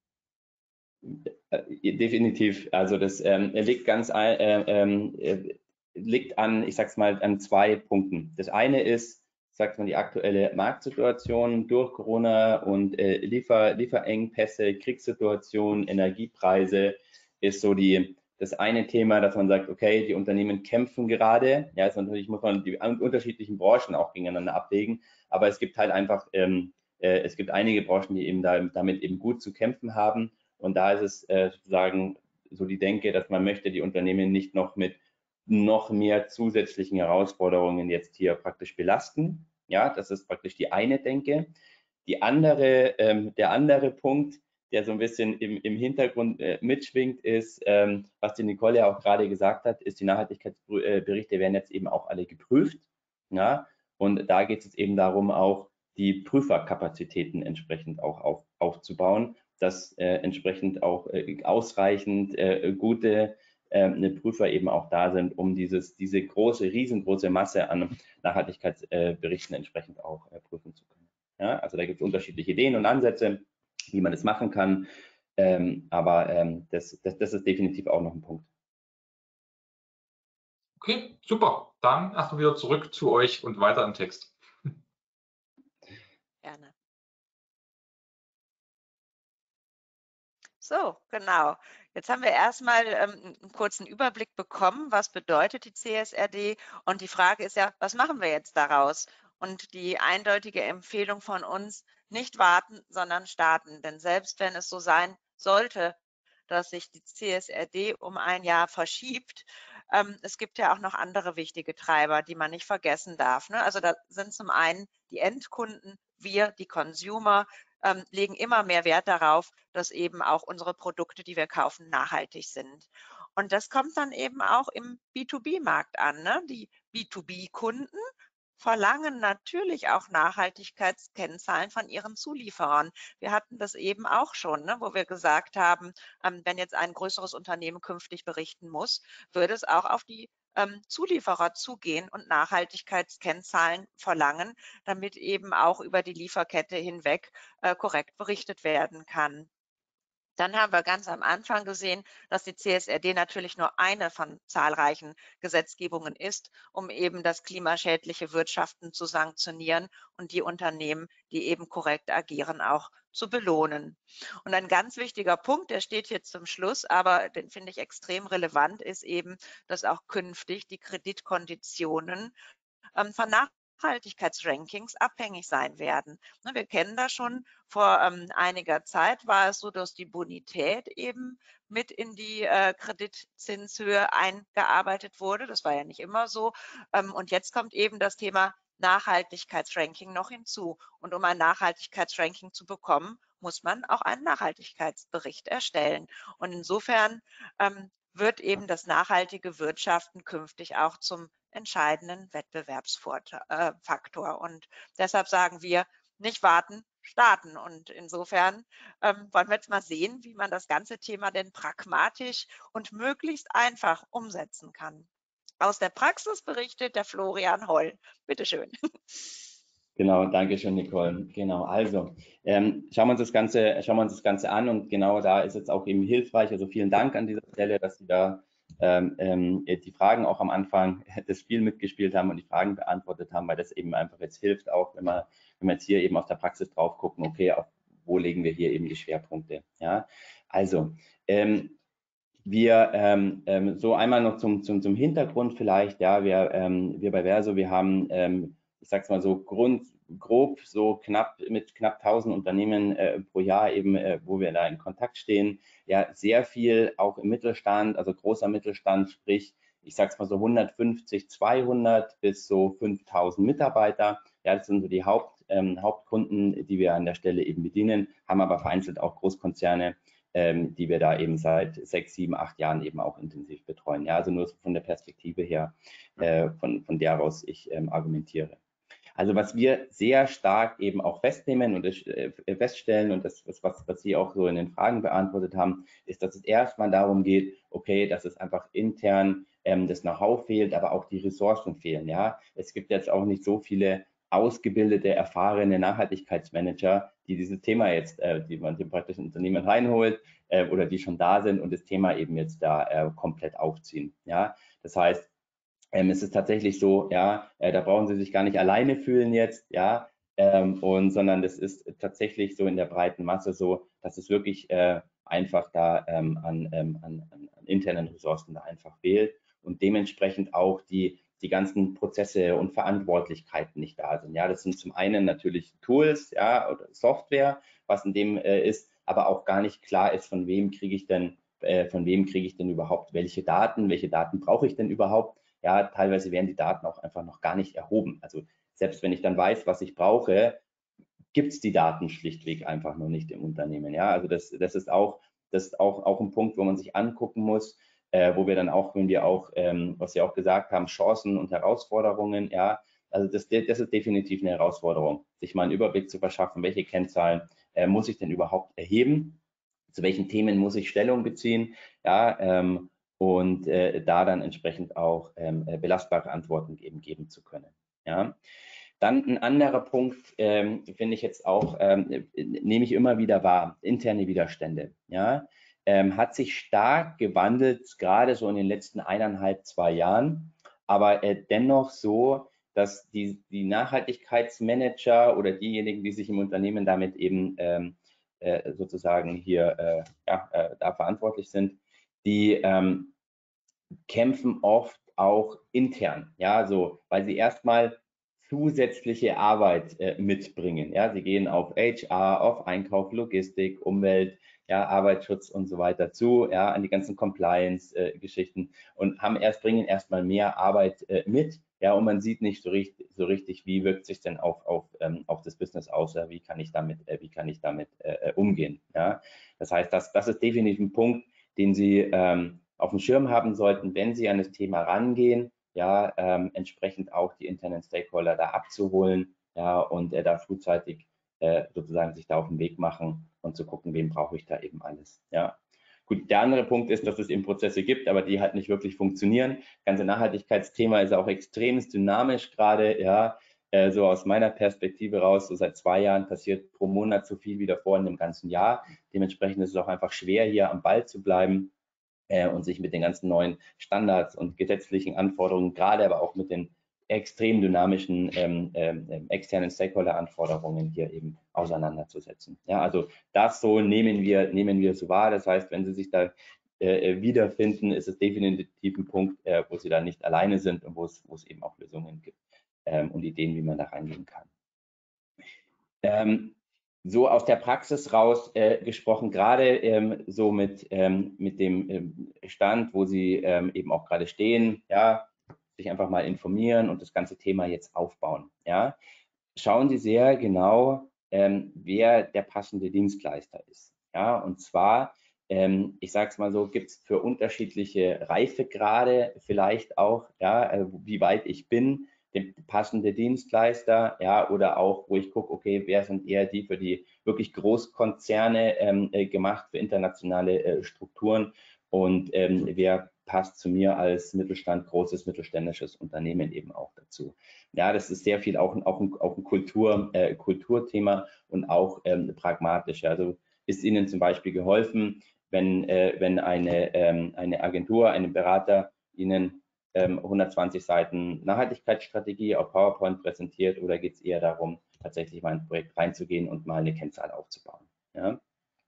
Definitiv, also das liegt liegt an, ich sag's mal, an zwei Punkten. Das eine ist, sagt man, die aktuelle Marktsituation durch Corona und Lieferengpässe, Kriegssituation, Energiepreise ist so das eine Thema, dass man sagt, okay, die Unternehmen kämpfen gerade. Ja, also natürlich muss man die unterschiedlichen Branchen auch gegeneinander abwägen, aber es gibt halt einfach, es gibt einige Branchen, die eben damit eben gut zu kämpfen haben. Und da ist es sozusagen so die Denke, dass man möchte die Unternehmen nicht noch mit noch mehr zusätzlichen Herausforderungen jetzt hier praktisch belasten. Ja, das ist praktisch die eine Denke. Der andere Punkt, der so ein bisschen im Hintergrund mitschwingt, ist, was die Nicole ja auch gerade gesagt hat, ist, die Nachhaltigkeitsberichte werden jetzt eben auch alle geprüft. Ja, und da geht es jetzt eben darum, auch die Prüferkapazitäten entsprechend auch aufzubauen, dass entsprechend auch ausreichend gute Prüfer eben auch da sind, um diese riesengroße Masse an Nachhaltigkeitsberichten entsprechend auch prüfen zu können. Ja, also da gibt es unterschiedliche Ideen und Ansätze, wie man das machen kann, aber das ist definitiv auch noch ein Punkt. Okay, super. Dann erstmal wieder zurück zu euch und weiter im Text. Gerne. So, genau. Jetzt haben wir erstmal einen kurzen Überblick bekommen, was bedeutet die CSRD, und die Frage ist ja, was machen wir jetzt daraus? Und die eindeutige Empfehlung von uns: nicht warten, sondern starten. Denn selbst wenn es so sein sollte, dass sich die CSRD um ein Jahr verschiebt, es gibt ja auch noch andere wichtige Treiber, die man nicht vergessen darf, ne? Also da sind zum einen die Endkunden, wir, die Consumer, legen immer mehr Wert darauf, dass eben auch unsere Produkte, die wir kaufen, nachhaltig sind. Und das kommt dann eben auch im B2B-Markt an, ne? Die B2B-Kunden verlangen natürlich auch Nachhaltigkeitskennzahlen von ihren Zulieferern. Wir hatten das eben auch schon, ne, wo wir gesagt haben, wenn jetzt ein größeres Unternehmen künftig berichten muss, würde es auch auf die Zulieferer zugehen und Nachhaltigkeitskennzahlen verlangen, damit eben auch über die Lieferkette hinweg korrekt berichtet werden kann. Dann haben wir ganz am Anfang gesehen, dass die CSRD natürlich nur eine von zahlreichen Gesetzgebungen ist, um eben das klimaschädliche Wirtschaften zu sanktionieren und die Unternehmen, die eben korrekt agieren, auch zu belohnen. Und ein ganz wichtiger Punkt, der steht hier zum Schluss, aber den finde ich extrem relevant, ist eben, dass auch künftig die Kreditkonditionen von Nachhaltigkeitsrankings abhängig sein werden. Wir kennen das schon, vor einiger Zeit war es so, dass die Bonität eben mit in die Kreditzinshöhe eingearbeitet wurde. Das war ja nicht immer so. Und jetzt kommt eben das Thema Nachhaltigkeitsranking noch hinzu. Und um ein Nachhaltigkeitsranking zu bekommen, muss man auch einen Nachhaltigkeitsbericht erstellen. Und insofern wird eben das nachhaltige Wirtschaften künftig auch zum entscheidenden Wettbewerbsfaktor. Und deshalb sagen wir, nicht warten, starten. Und insofern wollen wir jetzt mal sehen, wie man das ganze Thema denn pragmatisch und möglichst einfach umsetzen kann. Aus der Praxis berichtet der Florian Holl. Bitte schön. Genau, danke schön, Nicole. Genau, also schauen wir uns das Ganze an, und genau da ist jetzt auch eben hilfreich. Also vielen Dank an dieser Stelle, dass Sie da die Fragen auch am Anfang des Spiels mitgespielt haben und die Fragen beantwortet haben, weil das eben einfach jetzt hilft, auch wenn wir jetzt hier eben aus der Praxis drauf gucken, okay, auf wo legen wir hier eben die Schwerpunkte. Ja, also wir so einmal noch zum Hintergrund vielleicht. Ja, wir bei Verso, wir haben ich sag's mal so grob so knapp 1000 Unternehmen pro Jahr eben, wo wir da in Kontakt stehen. Ja, sehr viel auch im Mittelstand, also großer Mittelstand, sprich, ich sag's mal so 150, 200 bis so 5000 Mitarbeiter. Ja, das sind so die Hauptkunden, die wir an der Stelle eben bedienen, haben aber vereinzelt auch Großkonzerne, die wir da eben seit 6, 7, 8 Jahren eben auch intensiv betreuen. Ja, also nur von der Perspektive her, von der aus ich argumentiere. Also was wir sehr stark eben auch festnehmen und feststellen, und das ist was Sie auch so in den Fragen beantwortet haben, ist, dass es erstmal darum geht, okay, dass es einfach intern das Know-how fehlt, aber auch die Ressourcen fehlen. Ja, es gibt jetzt auch nicht so viele ausgebildete, erfahrene Nachhaltigkeitsmanager, die dieses Thema jetzt, die man dem praktischen Unternehmen reinholt oder die schon da sind und das Thema eben jetzt da komplett aufziehen. Ja, das heißt, es ist tatsächlich so, ja, da brauchen Sie sich gar nicht alleine fühlen jetzt, ja, sondern das ist tatsächlich so in der breiten Masse so, dass es wirklich einfach da an internen Ressourcen da einfach fehlt und dementsprechend auch die ganzen Prozesse und Verantwortlichkeiten nicht da sind. Ja, das sind zum einen natürlich Tools, ja, oder Software, was in dem ist, aber auch gar nicht klar ist, von wem kriege ich denn von wem kriege ich denn überhaupt welche Daten brauche ich denn überhaupt? Ja, teilweise werden die Daten auch einfach noch gar nicht erhoben. Also selbst wenn ich dann weiß, was ich brauche, gibt es die Daten schlichtweg einfach noch nicht im Unternehmen. Ja, also das ist auch ein Punkt, wo man sich angucken muss, wo wir dann auch, wenn wir auch, was Sie auch gesagt haben, Chancen und Herausforderungen, ja, also das ist definitiv eine Herausforderung, sich mal einen Überblick zu verschaffen, welche Kennzahlen muss ich denn überhaupt erheben, zu welchen Themen muss ich Stellung beziehen, ja, und da dann entsprechend auch belastbare Antworten geben zu können. Ja. Dann ein anderer Punkt, finde ich jetzt auch, nehme ich immer wieder wahr, interne Widerstände. Ja, hat sich stark gewandelt, gerade so in den letzten 1,5, 2 Jahren, aber dennoch so, dass die Nachhaltigkeitsmanager oder diejenigen, die sich im Unternehmen damit eben sozusagen hier da verantwortlich sind, die kämpfen oft auch intern, ja, so, weil sie erstmal zusätzliche Arbeit mitbringen. Ja, sie gehen auf HR, auf Einkauf, Logistik, Umwelt, ja, Arbeitsschutz und so weiter zu, ja, an die ganzen Compliance-Geschichten und bringen erstmal mehr Arbeit mit, ja, und man sieht nicht so richtig, wie wirkt sich denn auf das Business aus, ja, wie kann ich damit umgehen, ja. Das heißt, das ist definitiv ein Punkt, den Sie auf dem Schirm haben sollten, wenn Sie an das Thema rangehen, ja, entsprechend auch die internen Stakeholder da abzuholen, ja, und da frühzeitig sozusagen sich da auf den Weg machen und zu gucken, wen brauche ich da eben alles, ja. Gut, der andere Punkt ist, dass es eben Prozesse gibt, aber die halt nicht wirklich funktionieren. Das ganze Nachhaltigkeitsthema ist auch extrem dynamisch gerade, ja, so aus meiner Perspektive raus, so seit 2 Jahren passiert pro Monat so viel wie davor in dem ganzen Jahr. Dementsprechend ist es auch einfach schwer, hier am Ball zu bleiben und sich mit den ganzen neuen Standards und gesetzlichen Anforderungen, gerade aber auch mit den extrem dynamischen externen Stakeholder-Anforderungen hier eben auseinanderzusetzen. Ja, also das so nehmen wir so wahr. Das heißt, wenn Sie sich da wiederfinden, ist es definitiv ein Punkt, wo Sie da nicht alleine sind und wo es eben auch Lösungen gibt und Ideen, wie man da reingehen kann. So aus der Praxis raus gesprochen, gerade so mit dem Stand, wo Sie eben auch gerade stehen, ja, sich einfach mal informieren und das ganze Thema jetzt aufbauen. Ja, schauen Sie sehr genau, wer der passende Dienstleister ist. Ja, und zwar, ich sage es mal so, gibt es für unterschiedliche Reifegrade vielleicht auch, ja, wie weit ich bin, den passende Dienstleister, ja, oder auch, wo ich gucke, okay, wer sind eher die für die wirklich Großkonzerne gemacht, für internationale Strukturen und wer passt zu mir als großes mittelständisches Unternehmen eben auch dazu. Ja, das ist sehr viel auch ein Kulturthema und auch pragmatisch. Also ist Ihnen zum Beispiel geholfen, wenn eine Agentur, ein Berater Ihnen 120 Seiten Nachhaltigkeitsstrategie auf PowerPoint präsentiert, oder geht es eher darum, tatsächlich mal in ein Projekt reinzugehen und mal eine Kennzahl aufzubauen? Ja?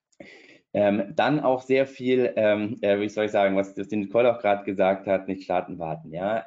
Dann auch sehr viel, wie soll ich sagen, was die Nicole auch gerade gesagt hat, nicht starten, warten. Ja?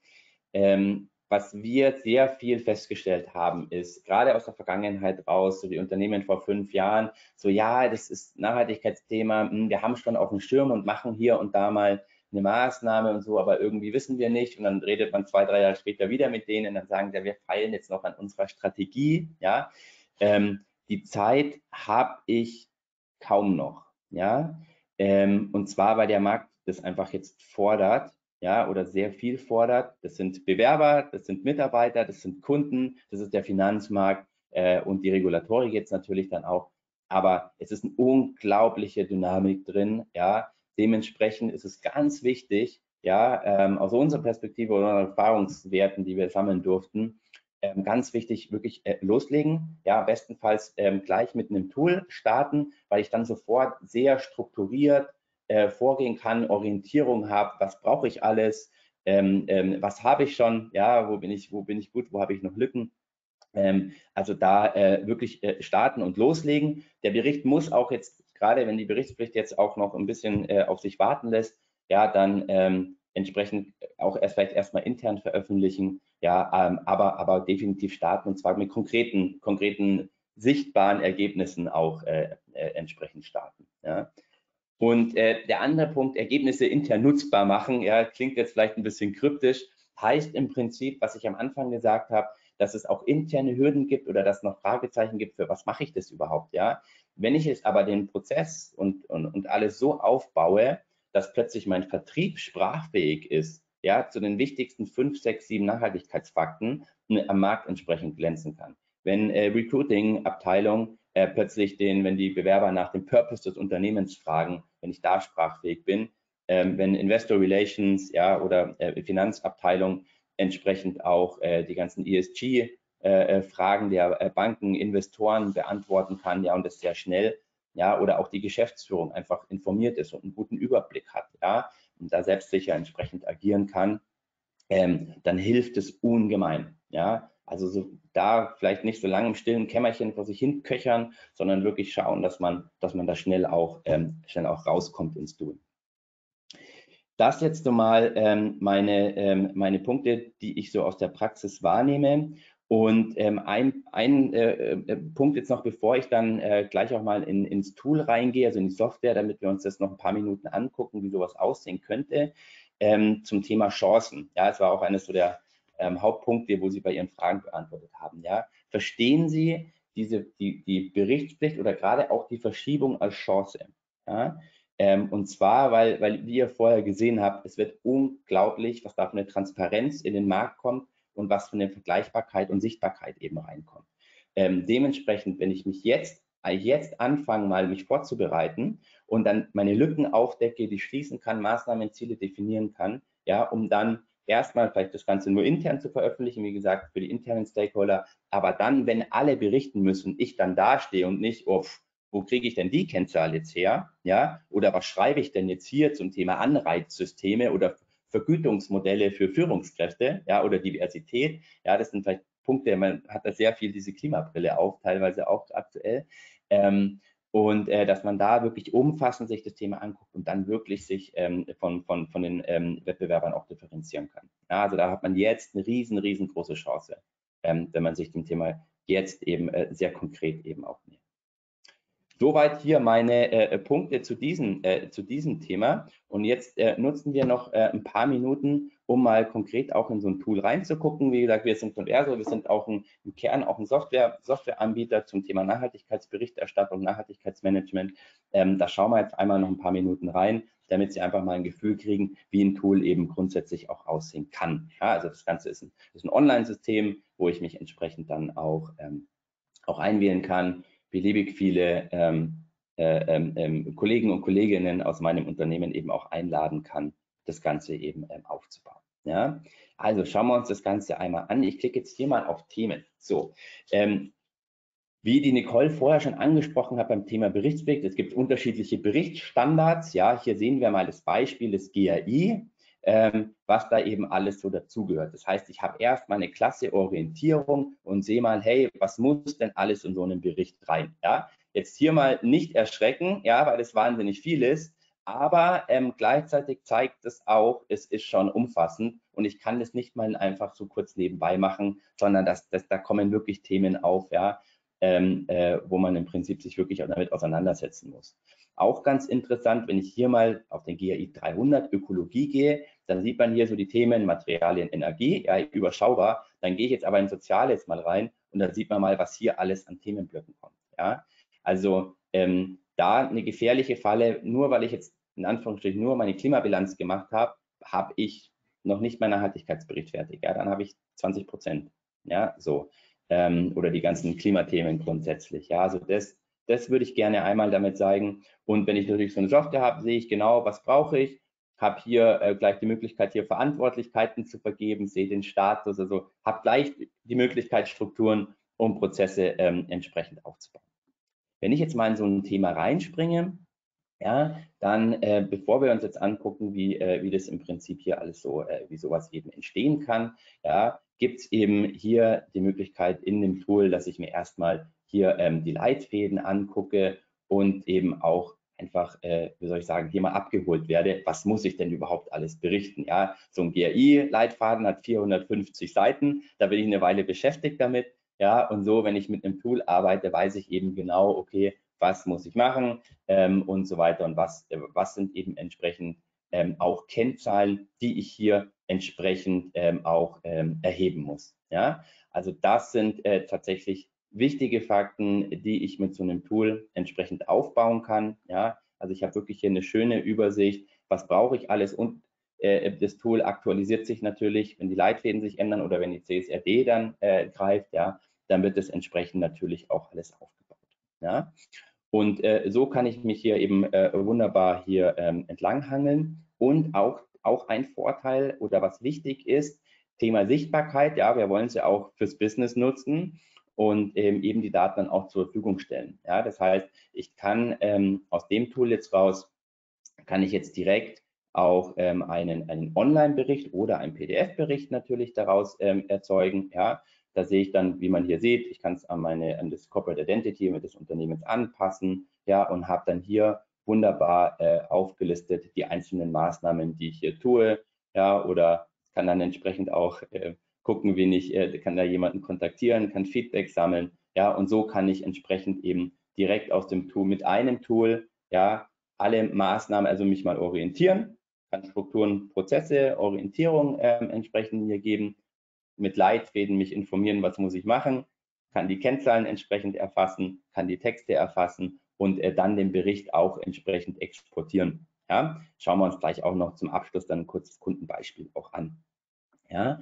Was wir sehr viel festgestellt haben, ist gerade aus der Vergangenheit raus, so die Unternehmen vor 5 Jahren, so ja, das ist Nachhaltigkeitsthema, wir haben schon auf dem Schirm und machen hier und da mal eine Maßnahme und so, aber irgendwie wissen wir nicht, und dann redet man 2, 3 Jahre später wieder mit denen und dann sagen sie, wir feilen jetzt noch an unserer Strategie, ja. Die Zeit habe ich kaum noch, ja, und zwar, weil der Markt das einfach jetzt fordert, ja, oder sehr viel fordert. Das sind Bewerber, das sind Mitarbeiter, das sind Kunden, das ist der Finanzmarkt und die Regulatorik jetzt natürlich dann auch, aber es ist eine unglaubliche Dynamik drin, ja. Dementsprechend ist es ganz wichtig, ja, aus unserer Perspektive oder Erfahrungswerten, die wir sammeln durften, ganz wichtig, wirklich loslegen, ja, bestenfalls gleich mit einem Tool starten, weil ich dann sofort sehr strukturiert vorgehen kann, Orientierung habe, was brauche ich alles, was habe ich schon, ja, wo bin ich gut, wo habe ich noch Lücken. Also da wirklich starten und loslegen. Der Bericht muss auch jetzt, gerade wenn die Berichtspflicht jetzt auch noch ein bisschen auf sich warten lässt, ja, dann entsprechend auch vielleicht erstmal intern veröffentlichen, ja, aber definitiv starten, und zwar mit konkreten sichtbaren Ergebnissen auch entsprechend starten. Ja. Und der andere Punkt, Ergebnisse intern nutzbar machen, ja, klingt jetzt vielleicht ein bisschen kryptisch, heißt im Prinzip, was ich am Anfang gesagt habe, dass es auch interne Hürden gibt oder dass noch Fragezeichen gibt, für was mache ich das überhaupt, ja. Wenn ich jetzt aber den Prozess und alles so aufbaue, dass plötzlich mein Vertrieb sprachfähig ist, ja, zu den wichtigsten 5, 6, 7 Nachhaltigkeitsfakten am Markt entsprechend glänzen kann. Wenn Recruiting-Abteilung plötzlich wenn die Bewerber nach dem Purpose des Unternehmens fragen, wenn ich da sprachfähig bin, wenn Investor Relations, ja, oder Finanzabteilung entsprechend auch die ganzen ESG-Fragen der Banken, Investoren beantworten kann, ja, und das sehr schnell, ja, oder auch die Geschäftsführung einfach informiert ist und einen guten Überblick hat, ja, und da selbstsicher entsprechend agieren kann, dann hilft es ungemein, ja. Also so, da vielleicht nicht so lange im stillen Kämmerchen vor sich hin köchern, sondern wirklich schauen, dass man da schnell auch rauskommt ins Tun. Das jetzt nochmal meine Punkte, die ich so aus der Praxis wahrnehme. Und ein Punkt jetzt noch, bevor ich dann gleich auch mal ins Tool reingehe, also in die Software, damit wir uns das noch ein paar Minuten angucken, wie sowas aussehen könnte, zum Thema Chancen. Ja, es war auch eines so der Hauptpunkte, wo Sie bei Ihren Fragen beantwortet haben. Ja, verstehen Sie die Berichtspflicht oder gerade auch die Verschiebung als Chance? Ja? Und zwar, weil wie ihr vorher gesehen habt, es wird unglaublich, was da für eine Transparenz in den Markt kommt und was für eine Vergleichbarkeit und Sichtbarkeit eben reinkommt. Dementsprechend, wenn ich mich jetzt anfange, mal mich vorzubereiten und dann meine Lücken aufdecke, die schließen kann, Maßnahmen, Ziele definieren kann, ja, um dann erstmal vielleicht das Ganze nur intern zu veröffentlichen, wie gesagt, für die internen Stakeholder, aber dann, wenn alle berichten müssen, ich dann dastehe und nicht, wo kriege ich denn die Kennzahl jetzt her, ja, oder was schreibe ich denn jetzt hier zum Thema Anreizsysteme oder Vergütungsmodelle für Führungskräfte, ja, oder Diversität, ja, das sind vielleicht Punkte, man hat da sehr viel diese Klimabrille auf, teilweise auch aktuell, und dass man da wirklich umfassend sich das Thema anguckt und dann wirklich sich von den Wettbewerbern auch differenzieren kann. Ja, also da hat man jetzt eine riesengroße Chance, wenn man sich dem Thema jetzt eben sehr konkret eben auch nimmt. Soweit hier meine Punkte zu diesem Thema. Und jetzt nutzen wir noch ein paar Minuten, um mal konkret auch in so ein Tool reinzugucken. Wie gesagt, wir sind Converso, wir sind auch im Kern auch ein Softwareanbieter zum Thema Nachhaltigkeitsberichterstattung, Nachhaltigkeitsmanagement. Da schauen wir jetzt einmal noch ein paar Minuten rein, damit Sie einfach mal ein Gefühl kriegen, wie ein Tool eben grundsätzlich auch aussehen kann. Ja, also das Ganze ist ein Online-System, wo ich mich entsprechend dann auch einwählen kann, beliebig viele Kollegen und Kolleginnen aus meinem Unternehmen eben auch einladen kann, das Ganze eben aufzubauen. Ja? Also schauen wir uns das Ganze einmal an. Ich klicke jetzt hier mal auf Themen. So, wie die Nicole vorher schon angesprochen hat beim Thema Berichtspflicht, es gibt unterschiedliche Berichtsstandards. Ja, hier sehen wir mal das Beispiel des GAI, was da eben alles so dazugehört. Das heißt, ich habe erst mal eine klasse Orientierung und sehe mal, hey, was muss denn alles in so einen Bericht rein? Ja, jetzt hier mal nicht erschrecken, ja, weil es wahnsinnig viel ist, aber gleichzeitig zeigt es auch, es ist schon umfassend und ich kann das nicht mal einfach so kurz nebenbei machen, sondern da kommen wirklich Themen auf, ja, wo man im Prinzip sich wirklich damit auseinandersetzen muss. Auch ganz interessant, wenn ich hier mal auf den GAI 300 Ökologie gehe, dann sieht man hier so die Themen Materialien, Energie, ja, überschaubar. Dann gehe ich jetzt aber in Soziales mal rein und da sieht man mal, was hier alles an Themenblöcken kommt. Ja, also da eine gefährliche Falle, nur weil ich jetzt in Anführungsstrichen nur meine Klimabilanz gemacht habe, habe ich noch nicht meinen Nachhaltigkeitsbericht fertig. Ja, dann habe ich 20%. Ja, so. Oder die ganzen Klimathemen grundsätzlich. Ja, also das würde ich gerne einmal damit zeigen. Und wenn ich natürlich so eine Software habe, sehe ich genau, was brauche ich, habe hier gleich die Möglichkeit, hier Verantwortlichkeiten zu vergeben, sehe den Status, also habe gleich die Möglichkeit, Strukturen und Prozesse entsprechend aufzubauen. Wenn ich jetzt mal in so ein Thema reinspringe, ja, dann, bevor wir uns jetzt angucken, wie das im Prinzip hier alles so, wie sowas eben entstehen kann, ja, gibt es eben hier die Möglichkeit in dem Tool, dass ich mir erstmal hier die Leitfäden angucke und eben auch einfach, wie soll ich sagen, hier mal abgeholt werde, was muss ich denn überhaupt alles berichten? Ja, so ein GRI-Leitfaden hat 450 Seiten, da bin ich eine Weile beschäftigt damit, ja, und so, wenn ich mit einem Tool arbeite, weiß ich eben genau, okay, was muss ich machen und so weiter und was sind eben entsprechend auch Kennzahlen, die ich hier entsprechend auch erheben muss. Ja, also das sind tatsächlich wichtige Fakten, die ich mit so einem Tool entsprechend aufbauen kann. Ja, also ich habe wirklich hier eine schöne Übersicht, was brauche ich alles, und das Tool aktualisiert sich natürlich, wenn die Leitfäden sich ändern oder wenn die CSRD dann greift, ja, dann wird es entsprechend natürlich auch alles aufgebaut. Ja, und so kann ich mich hier eben wunderbar hier entlanghangeln. Und auch ein Vorteil oder was wichtig ist, Thema Sichtbarkeit. Ja, wir wollen es ja auch fürs Business nutzen und eben die Daten dann auch zur Verfügung stellen. Ja, das heißt, ich kann aus dem Tool jetzt raus, kann ich jetzt direkt auch einen Online-Bericht oder einen PDF-Bericht natürlich daraus erzeugen. Ja, da sehe ich dann, wie man hier sieht, ich kann es an das Corporate Identity des Unternehmens anpassen, ja, und habe dann hier wunderbar aufgelistet die einzelnen Maßnahmen, die ich hier tue, ja, oder kann dann entsprechend auch gucken, wen ich, kann da jemanden kontaktieren, kann Feedback sammeln, ja, und so kann ich entsprechend eben direkt aus dem Tool mit einem Tool, ja, alle Maßnahmen, also mich mal orientieren, kann Strukturen, Prozesse, Orientierung entsprechend mir geben, mit Leitfäden mich informieren, was muss ich machen, kann die Kennzahlen entsprechend erfassen, kann die Texte erfassen und dann den Bericht auch entsprechend exportieren. Ja, schauen wir uns gleich auch noch zum Abschluss dann ein kurzes Kundenbeispiel auch an. Ja,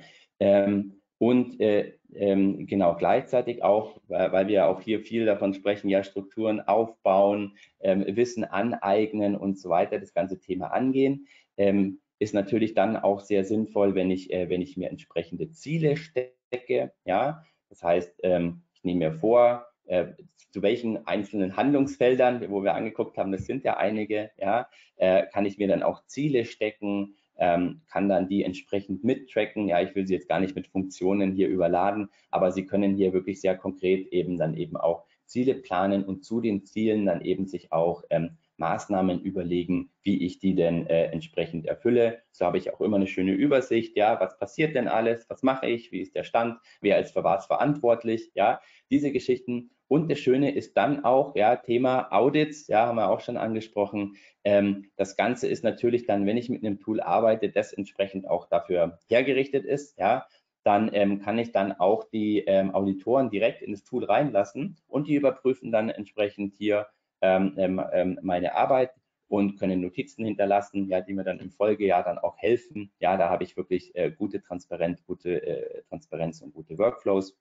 genau, gleichzeitig auch, weil wir auch hier viel davon sprechen, ja, Strukturen aufbauen, Wissen aneignen und so weiter, das ganze Thema angehen, ist natürlich dann auch sehr sinnvoll, wenn ich mir entsprechende Ziele stecke. Ja, das heißt, ich nehme mir vor, zu welchen einzelnen Handlungsfeldern, wo wir angeguckt haben, das sind ja einige, ja, kann ich mir dann auch Ziele stecken, kann dann die entsprechend mittracken. Ja, ich will Sie jetzt gar nicht mit Funktionen hier überladen, aber Sie können hier wirklich sehr konkret eben dann eben auch Ziele planen und zu den Zielen dann eben sich auch Maßnahmen überlegen, wie ich die denn entsprechend erfülle. So habe ich auch immer eine schöne Übersicht, ja, was passiert denn alles, was mache ich, wie ist der Stand, wer ist für was verantwortlich, ja, diese Geschichten. Und das Schöne ist dann auch, ja, Thema Audits, ja, haben wir auch schon angesprochen. Das Ganze ist natürlich dann, wenn ich mit einem Tool arbeite, das entsprechend auch dafür hergerichtet ist, ja, dann kann ich dann auch die Auditoren direkt in das Tool reinlassen und die überprüfen dann entsprechend hier meine Arbeit und können Notizen hinterlassen, ja, die mir dann im Folgejahr dann auch helfen. Ja, da habe ich wirklich gute Transparenz und gute Workflows,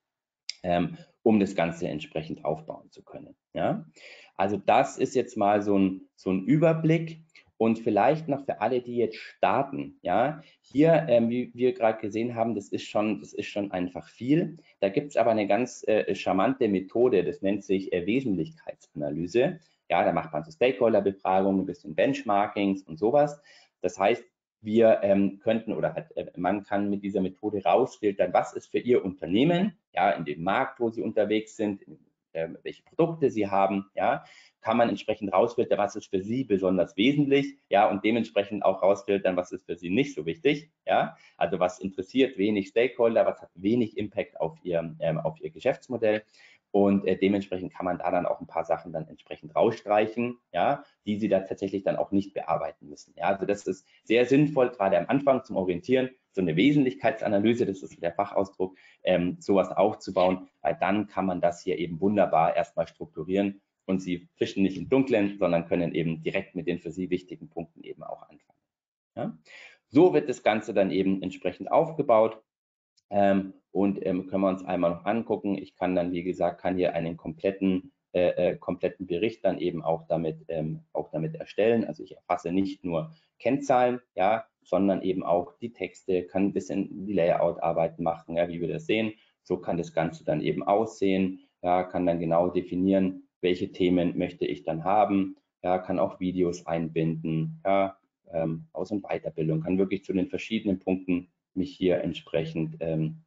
um das Ganze entsprechend aufbauen zu können. Ja? Also das ist jetzt mal so ein Überblick. Und vielleicht noch für alle, die jetzt starten, ja, hier, wie wir gerade gesehen haben, das ist schon einfach viel. Da gibt es aber eine ganz charmante Methode, das nennt sich Wesentlichkeitsanalyse. Ja, da macht man so Stakeholder-Befragungen, ein bisschen Benchmarkings und sowas. Das heißt, wir könnten oder man kann mit dieser Methode rausfiltern, was ist für Ihr Unternehmen, ja, in dem Markt, wo Sie unterwegs sind, welche Produkte Sie haben, ja, kann man entsprechend rausfiltern, was ist für Sie besonders wesentlich, ja, und dementsprechend auch rausfiltern, was ist für Sie nicht so wichtig, ja, also was interessiert wenig Stakeholder, was hat wenig Impact auf Ihr Geschäftsmodell. Und dementsprechend kann man da dann auch ein paar Sachen dann entsprechend rausstreichen, ja, die Sie da tatsächlich dann auch nicht bearbeiten müssen. Ja, also das ist sehr sinnvoll, gerade am Anfang zum Orientieren, so eine Wesentlichkeitsanalyse, das ist der Fachausdruck, sowas aufzubauen, weil dann kann man das hier eben wunderbar erstmal strukturieren und Sie fischen nicht im Dunkeln, sondern können eben direkt mit den für Sie wichtigen Punkten eben auch anfangen. Ja? So wird das Ganze dann eben entsprechend aufgebaut. Können wir uns einmal noch angucken. Ich kann dann, wie gesagt, hier einen kompletten Bericht dann eben auch damit erstellen. Also ich erfasse nicht nur Kennzahlen, ja, sondern eben auch die Texte, kann ein bisschen die Layout-Arbeiten machen, ja, wie wir das sehen. So kann das Ganze dann eben aussehen. Ja, kann dann genau definieren, welche Themen möchte ich dann haben. Ja, kann auch Videos einbinden, ja, Aus- und Weiterbildung, kann wirklich zu den verschiedenen Punkten mich hier entsprechend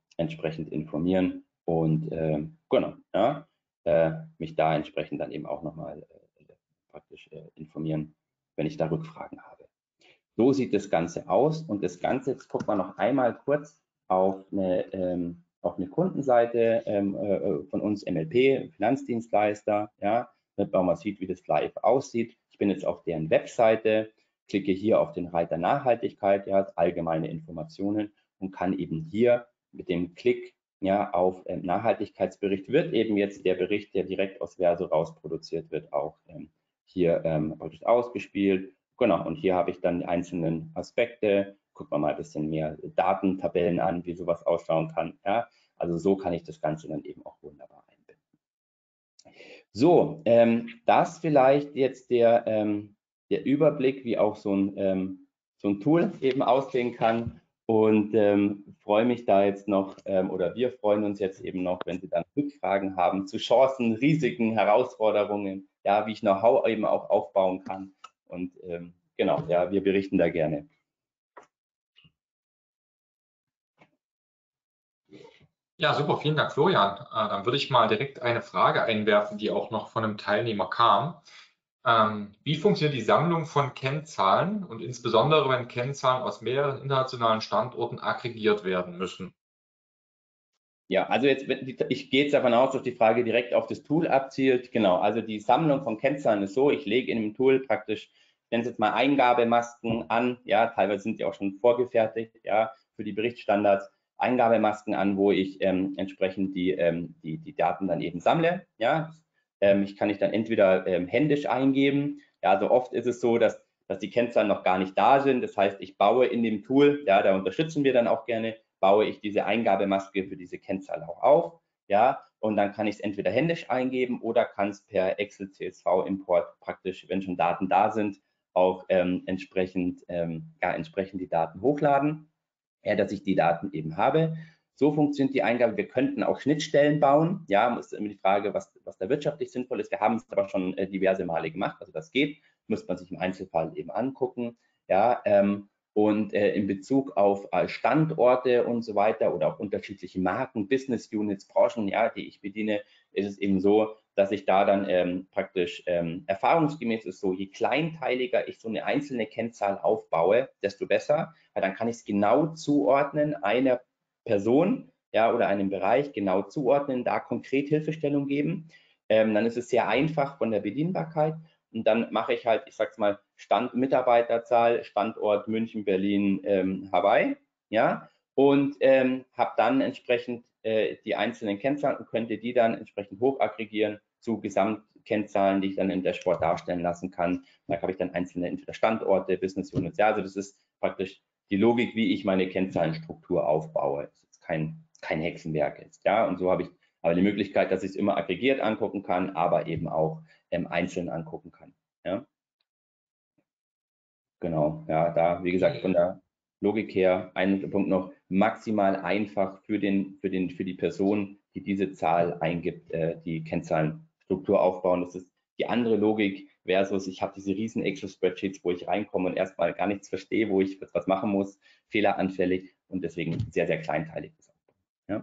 informieren und genau, ja, mich da entsprechend dann eben auch nochmal praktisch informieren, wenn ich da Rückfragen habe. So sieht das Ganze aus und das Ganze, jetzt gucken wir noch einmal kurz auf eine Kundenseite von uns, MLP, Finanzdienstleister, ja, damit man mal sieht, wie das live aussieht. Ich bin jetzt auf deren Webseite, klicke hier auf den Reiter Nachhaltigkeit, ja, allgemeine Informationen und kann eben hier mit dem Klick ja, auf Nachhaltigkeitsbericht wird eben jetzt der Bericht, der direkt aus Verso rausproduziert wird, auch hier ausgespielt. Genau, und hier habe ich dann die einzelnen Aspekte. Gucken wir mal ein bisschen mehr Datentabellen an, wie sowas ausschauen kann. Ja, also so kann ich das Ganze dann eben auch wunderbar einbinden. So, das vielleicht jetzt der Überblick, wie auch so ein Tool eben aussehen kann. Und freue mich da jetzt noch, oder wir freuen uns jetzt eben noch, wenn Sie dann Rückfragen haben zu Chancen, Risiken, Herausforderungen, ja, wie ich Know-how eben auch aufbauen kann. Und genau, ja, wir berichten da gerne. Ja, super, vielen Dank, Florian. Dann würde ich mal direkt eine Frage einwerfen, die auch noch von einem Teilnehmer kam. Wie funktioniert die Sammlung von Kennzahlen und insbesondere, wenn Kennzahlen aus mehreren internationalen Standorten aggregiert werden müssen? Ja, also jetzt, ich gehe jetzt davon aus, dass die Frage direkt auf das Tool abzielt. Genau, also die Sammlung von Kennzahlen ist so, ich lege in dem Tool praktisch, ich nenne es jetzt mal Eingabemasken an, ja, teilweise sind die auch schon vorgefertigt, ja, für die Berichtsstandards, Eingabemasken an, wo ich entsprechend die Daten dann eben sammle, ja. Ich kann dann entweder händisch eingeben, ja, also oft ist es so, dass die Kennzahlen noch gar nicht da sind, das heißt, ich baue in dem Tool, ja, da unterstützen wir dann auch gerne, baue ich diese Eingabemaske für diese Kennzahl auch auf, ja, und dann kann ich es entweder händisch eingeben oder kann es per Excel CSV Import praktisch, wenn schon Daten da sind, auch entsprechend die Daten hochladen, ja, dass ich die Daten eben habe. So funktioniert die Eingabe. Wir könnten auch Schnittstellen bauen. Ja, ist immer die Frage, was da wirtschaftlich sinnvoll ist. Wir haben es aber schon diverse Male gemacht, also das geht. Muss man sich im Einzelfall eben angucken. Ja, und in Bezug auf Standorte und so weiter oder auch unterschiedliche Marken, Business Units, Branchen, ja, die ich bediene, ist es eben so, dass ich da dann praktisch erfahrungsgemäß ist so, je kleinteiliger ich so eine einzelne Kennzahl aufbaue, desto besser, weil dann kann ich es genau zuordnen, einer Person, ja, oder einem Bereich genau zuordnen, da konkret Hilfestellung geben. Dann ist es sehr einfach von der Bedienbarkeit. Und dann mache ich halt, ich sag's mal, Mitarbeiterzahl, Standort München, Berlin, Hawaii, ja, und habe dann entsprechend die einzelnen Kennzahlen und könnte die dann entsprechend hochaggregieren zu Gesamtkennzahlen, die ich dann in der Sport darstellen lassen kann. Da habe ich dann einzelne entweder Standorte, Business Units, ja, also das ist praktisch die Logik, wie ich meine Kennzahlenstruktur aufbaue. Das ist kein Hexenwerk jetzt, ja, und so habe ich aber die Möglichkeit, dass ich es immer aggregiert angucken kann, aber eben auch einzeln angucken kann. Ja? Genau, ja, da, wie gesagt, von der Logik her, ein Punkt noch, maximal einfach für die Person, die diese Zahl eingibt, die Kennzahlenstruktur aufbauen. Das ist die andere Logik versus, ich habe diese riesen Excel-Spreadsheets, wo ich reinkomme und erstmal gar nichts verstehe, wo ich was machen muss, fehleranfällig und deswegen sehr, sehr kleinteilig. Ja.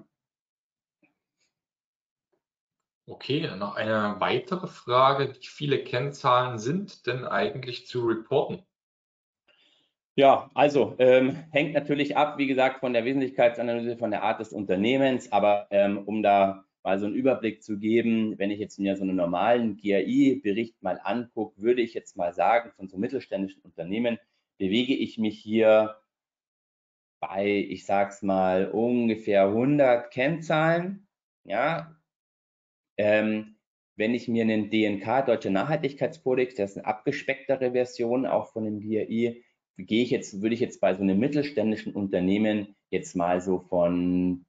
Okay, noch eine weitere Frage. Wie viele Kennzahlen sind denn eigentlich zu reporten? Ja, also hängt natürlich ab, wie gesagt, von der Wesentlichkeitsanalyse, von der Art des Unternehmens, aber um da mal so einen Überblick zu geben, wenn ich jetzt mir so einen normalen GRI-Bericht mal angucke, würde ich jetzt mal sagen, von so mittelständischen Unternehmen bewege ich mich hier bei, ich sag's mal, ungefähr 100 Kennzahlen, ja, wenn ich mir einen DNK, Deutscher Nachhaltigkeitskodex, das ist eine abgespecktere Version auch von dem GRI, würde ich jetzt bei so einem mittelständischen Unternehmen jetzt mal so von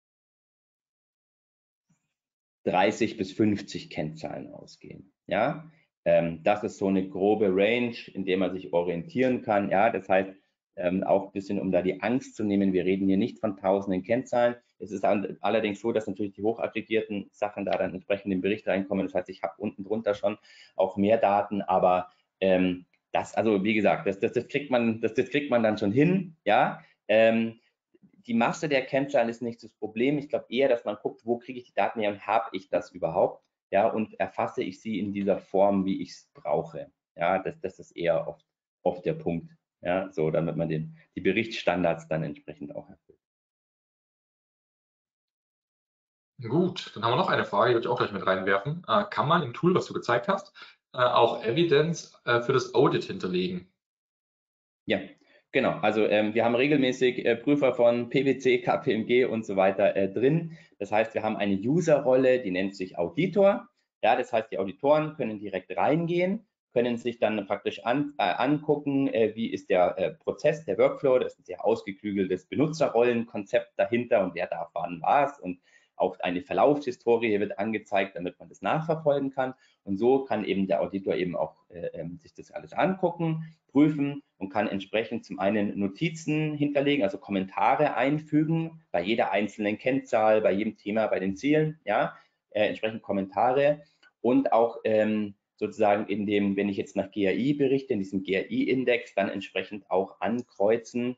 30 bis 50 Kennzahlen ausgehen. Ja, das ist so eine grobe Range, in der man sich orientieren kann. Ja, das heißt, auch ein bisschen, um da die Angst zu nehmen, wir reden hier nicht von tausenden Kennzahlen. Es ist allerdings so, dass natürlich die hochaggregierten Sachen da dann entsprechend in den Bericht reinkommen. Das heißt, ich habe unten drunter schon auch mehr Daten, aber also wie gesagt, das kriegt man dann schon hin. Ja, die Masse der Kennzahlen ist nicht das Problem. Ich glaube eher, dass man guckt, wo kriege ich die Daten her und habe ich das überhaupt? Ja, und erfasse ich sie in dieser Form, wie ich es brauche? Ja, das ist eher oft der Punkt. Ja, so, damit man die Berichtsstandards dann entsprechend auch erfüllt. Gut, dann haben wir noch eine Frage, die würde ich auch gleich mit reinwerfen. Kann man im Tool, was du gezeigt hast, auch Evidence für das Audit hinterlegen? Ja, genau. Also wir haben regelmäßig Prüfer von PwC, KPMG und so weiter drin. Das heißt, wir haben eine User-Rolle, die nennt sich Auditor. Ja, das heißt, die Auditoren können direkt reingehen, können sich dann praktisch angucken, wie ist der Prozess, der Workflow. Das ist ein sehr ausgeklügeltes Benutzerrollenkonzept dahinter und wer darf wann was. Und auch eine Verlaufshistorie wird angezeigt, damit man das nachverfolgen kann. Und so kann eben der Auditor eben auch sich das alles angucken, prüfen und kann entsprechend zum einen Notizen hinterlegen, also Kommentare einfügen bei jeder einzelnen Kennzahl, bei jedem Thema, bei den Zielen, ja, entsprechend Kommentare und auch sozusagen in dem, wenn ich jetzt nach GRI berichte, in diesem GRI-Index, dann entsprechend auch ankreuzen,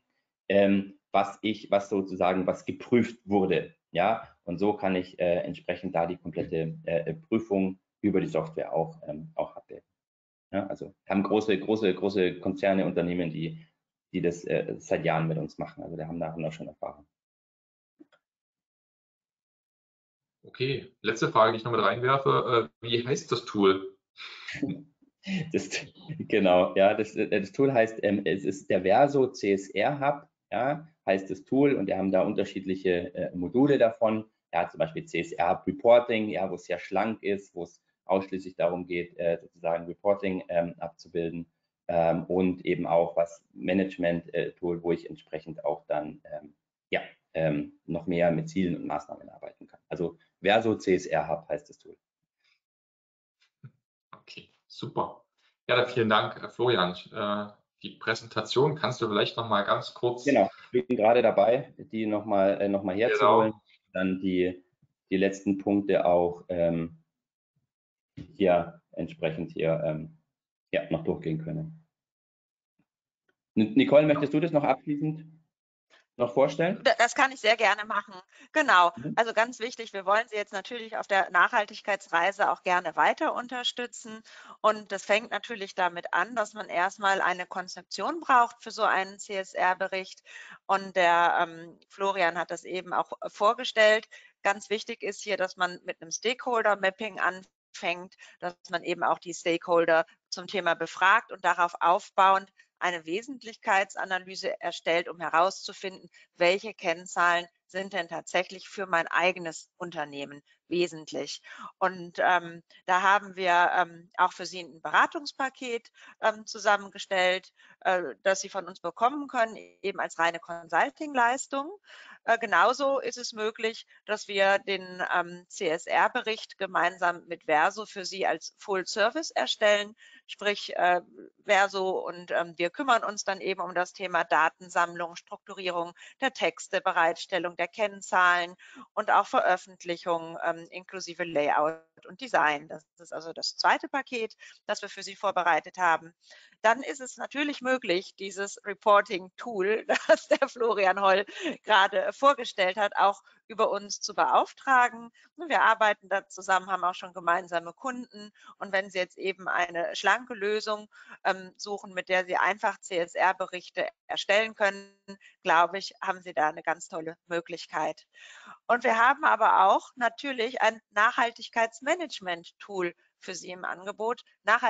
was geprüft wurde, ja, und so kann ich entsprechend da die komplette Prüfung über die Software auch abbilden. Ja, also haben große Konzerne, Unternehmen, die das seit Jahren mit uns machen. Also wir haben da schon Erfahrung. Okay, letzte Frage, die ich noch mit reinwerfe. Wie heißt das Tool? Genau, ja, das Tool heißt, es ist der Verso CSR Hub, ja, heißt das Tool, und wir haben da unterschiedliche Module davon. Ja, zum Beispiel CSR Hub Reporting, ja, wo es sehr schlank ist, wo es ausschließlich darum geht, sozusagen Reporting abzubilden, und eben auch was Management-Tool, wo ich entsprechend auch dann noch mehr mit Zielen und Maßnahmen arbeiten kann. Also Verso CSR Hub heißt das Tool. Okay, super. Ja, dann vielen Dank, Florian. Die Präsentation kannst du vielleicht noch mal ganz kurz. Genau, ich bin gerade dabei, die noch mal herzuholen, Genau. dann die letzten Punkte auch hier entsprechend noch durchgehen können. Nicole, möchtest du das noch abschließend noch vorstellen? Das kann ich sehr gerne machen. Genau. Mhm. Also ganz wichtig, wir wollen Sie jetzt natürlich auf der Nachhaltigkeitsreise auch gerne weiter unterstützen. Und das fängt natürlich damit an, dass man erstmal eine Konzeption braucht für so einen CSR-Bericht. Und der Florian hat das eben auch vorgestellt. Ganz wichtig ist hier, dass man mit einem Stakeholder-Mapping anfängt, dass man eben auch die Stakeholder zum Thema befragt und darauf aufbauend eine Wesentlichkeitsanalyse erstellt, um herauszufinden, welche Kennzahlen sind denn tatsächlich für mein eigenes Unternehmen wesentlich. Und da haben wir auch für Sie ein Beratungspaket zusammengestellt, das Sie von uns bekommen können, eben als reine Consulting-Leistung. Genauso ist es möglich, dass wir den CSR-Bericht gemeinsam mit Verso für Sie als Full Service erstellen, sprich Verso und wir kümmern uns dann eben um das Thema Datensammlung, Strukturierung der Texte, Bereitstellung der Kennzahlen und auch Veröffentlichung inklusive Layout und Design. Das ist also das zweite Paket, das wir für Sie vorbereitet haben. Dann ist es natürlich möglich, dieses Reporting-Tool, das der Florian Holl gerade vorgestellt hat, auch über uns zu beauftragen. Wir arbeiten da zusammen, haben auch schon gemeinsame Kunden. Und wenn Sie jetzt eben eine schlanke Lösung suchen, mit der Sie einfach CSR-Berichte erstellen können, glaube ich, haben Sie da eine ganz tolle Möglichkeit. Und wir haben aber auch natürlich ein Nachhaltigkeitsmanagement-Tool für Sie im Angebot.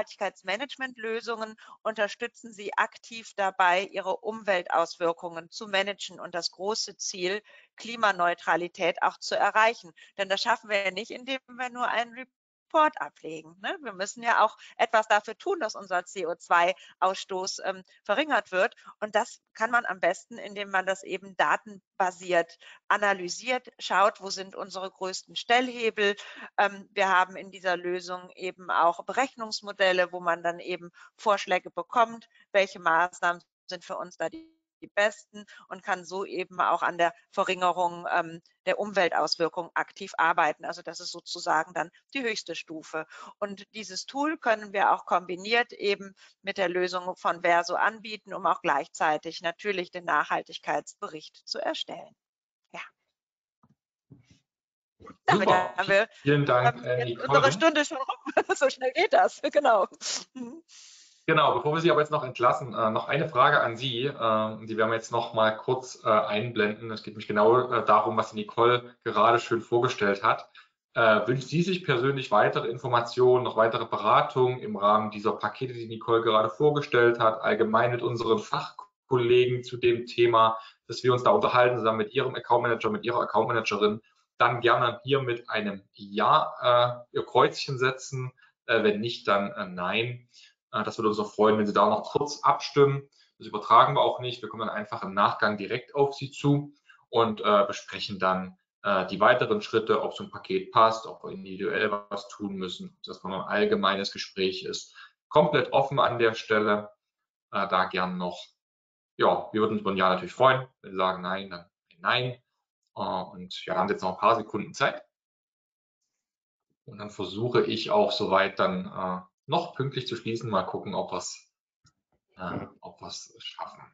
Nachhaltigkeitsmanagement-Lösungen unterstützen Sie aktiv dabei, Ihre Umweltauswirkungen zu managen und das große Ziel Klimaneutralität auch zu erreichen. Denn das schaffen wir ja nicht, indem wir nur einen Report ablegen. Ne? Wir müssen ja auch etwas dafür tun, dass unser CO2-Ausstoß verringert wird. Und das kann man am besten, indem man das eben datenbasiert analysiert, schaut, wo sind unsere größten Stellhebel. Wir haben in dieser Lösung eben auch Berechnungsmodelle, wo man dann eben Vorschläge bekommt, welche Maßnahmen sind für uns da die besten und kann so eben auch an der Verringerung der Umweltauswirkungen aktiv arbeiten. Also das ist sozusagen dann die höchste Stufe. Und dieses Tool können wir auch kombiniert eben mit der Lösung von Verso anbieten, um auch gleichzeitig natürlich den Nachhaltigkeitsbericht zu erstellen. Ja. Damit Super. haben wir Vielen Dank, jetzt Nicole. unsere Stunde schon rum. So schnell geht das. Genau. Genau, bevor wir Sie aber jetzt noch entlassen, noch eine Frage an Sie. Die werden wir jetzt noch mal kurz einblenden. Es geht nämlich genau darum, was die Nicole gerade schön vorgestellt hat. Wünscht sie sich persönlich weitere Informationen, noch weitere Beratungen im Rahmen dieser Pakete, die Nicole gerade vorgestellt hat, allgemein mit unseren Fachkollegen zu dem Thema, dass wir uns da unterhalten, zusammen mit Ihrem Account Manager, mit Ihrer Account Managerin, dann gerne hier mit einem Ja Ihr Kreuzchen setzen, wenn nicht, dann Nein. Das würde uns auch freuen, wenn Sie da noch kurz abstimmen. Das übertragen wir auch nicht. Wir kommen dann einfach im Nachgang direkt auf Sie zu und besprechen dann die weiteren Schritte, ob so ein Paket passt, ob wir individuell was tun müssen, dass man ein allgemeines Gespräch ist. Komplett offen an der Stelle, da gern noch. Ja, wir würden uns über ein Ja natürlich freuen. Wenn Sie sagen Nein, dann Nein. Und ja, haben Sie jetzt noch ein paar Sekunden Zeit. Und dann versuche ich auch soweit dann noch pünktlich zu schließen. Mal gucken, ob wir es schaffen.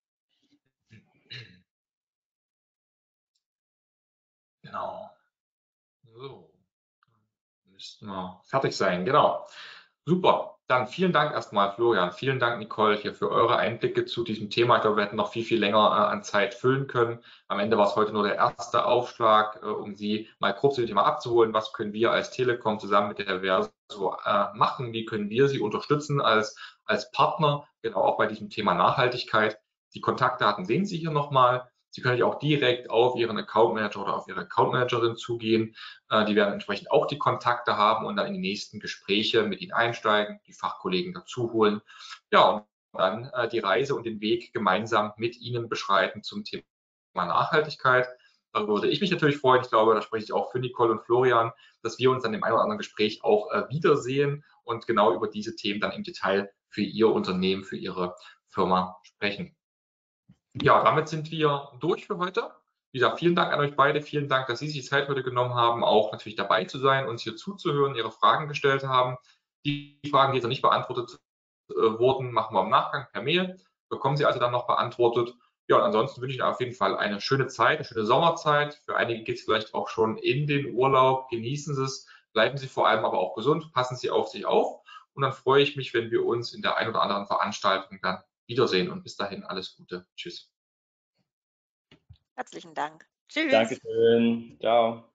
Genau. So, müssten wir fertig sein. Genau. Super. Dann vielen Dank erstmal, Florian. Vielen Dank, Nicole, hier für eure Einblicke zu diesem Thema. Ich glaube, wir hätten noch viel länger an Zeit füllen können. Am Ende war es heute nur der erste Aufschlag, um Sie mal kurz zu dem Thema abzuholen. Was können wir als Telekom zusammen mit der Verso machen? Wie können wir Sie unterstützen als Partner, genau auch bei diesem Thema Nachhaltigkeit? Die Kontaktdaten sehen Sie hier nochmal. Sie können auch direkt auf Ihren Account Manager oder auf Ihre Account Managerin zugehen. Die werden entsprechend auch die Kontakte haben und dann in die nächsten Gespräche mit Ihnen einsteigen, die Fachkollegen dazu holen. Ja, und dann die Reise und den Weg gemeinsam mit Ihnen beschreiten zum Thema Nachhaltigkeit. Darüber würde ich mich natürlich freuen. Ich glaube, da spreche ich auch für Nicole und Florian, dass wir uns dann im einen oder anderen Gespräch auch wiedersehen und genau über diese Themen dann im Detail für Ihr Unternehmen, für Ihre Firma sprechen. Ja, damit sind wir durch für heute. Wie gesagt, vielen Dank an euch beide. Vielen Dank, dass Sie sich die Zeit heute genommen haben, auch natürlich dabei zu sein, uns hier zuzuhören, Ihre Fragen gestellt haben. Die Fragen, die jetzt noch nicht beantwortet wurden, machen wir im Nachgang per Mail. Bekommen Sie also dann noch beantwortet. Ja, und ansonsten wünsche ich Ihnen auf jeden Fall eine schöne Zeit, eine schöne Sommerzeit. Für einige geht es vielleicht auch schon in den Urlaub. Genießen Sie es. Bleiben Sie vor allem aber auch gesund. Passen Sie auf sich auf. Und dann freue ich mich, wenn wir uns in der ein oder anderen Veranstaltung dann wiedersehen. Und bis dahin alles Gute. Tschüss. Herzlichen Dank. Tschüss. Dankeschön. Ciao.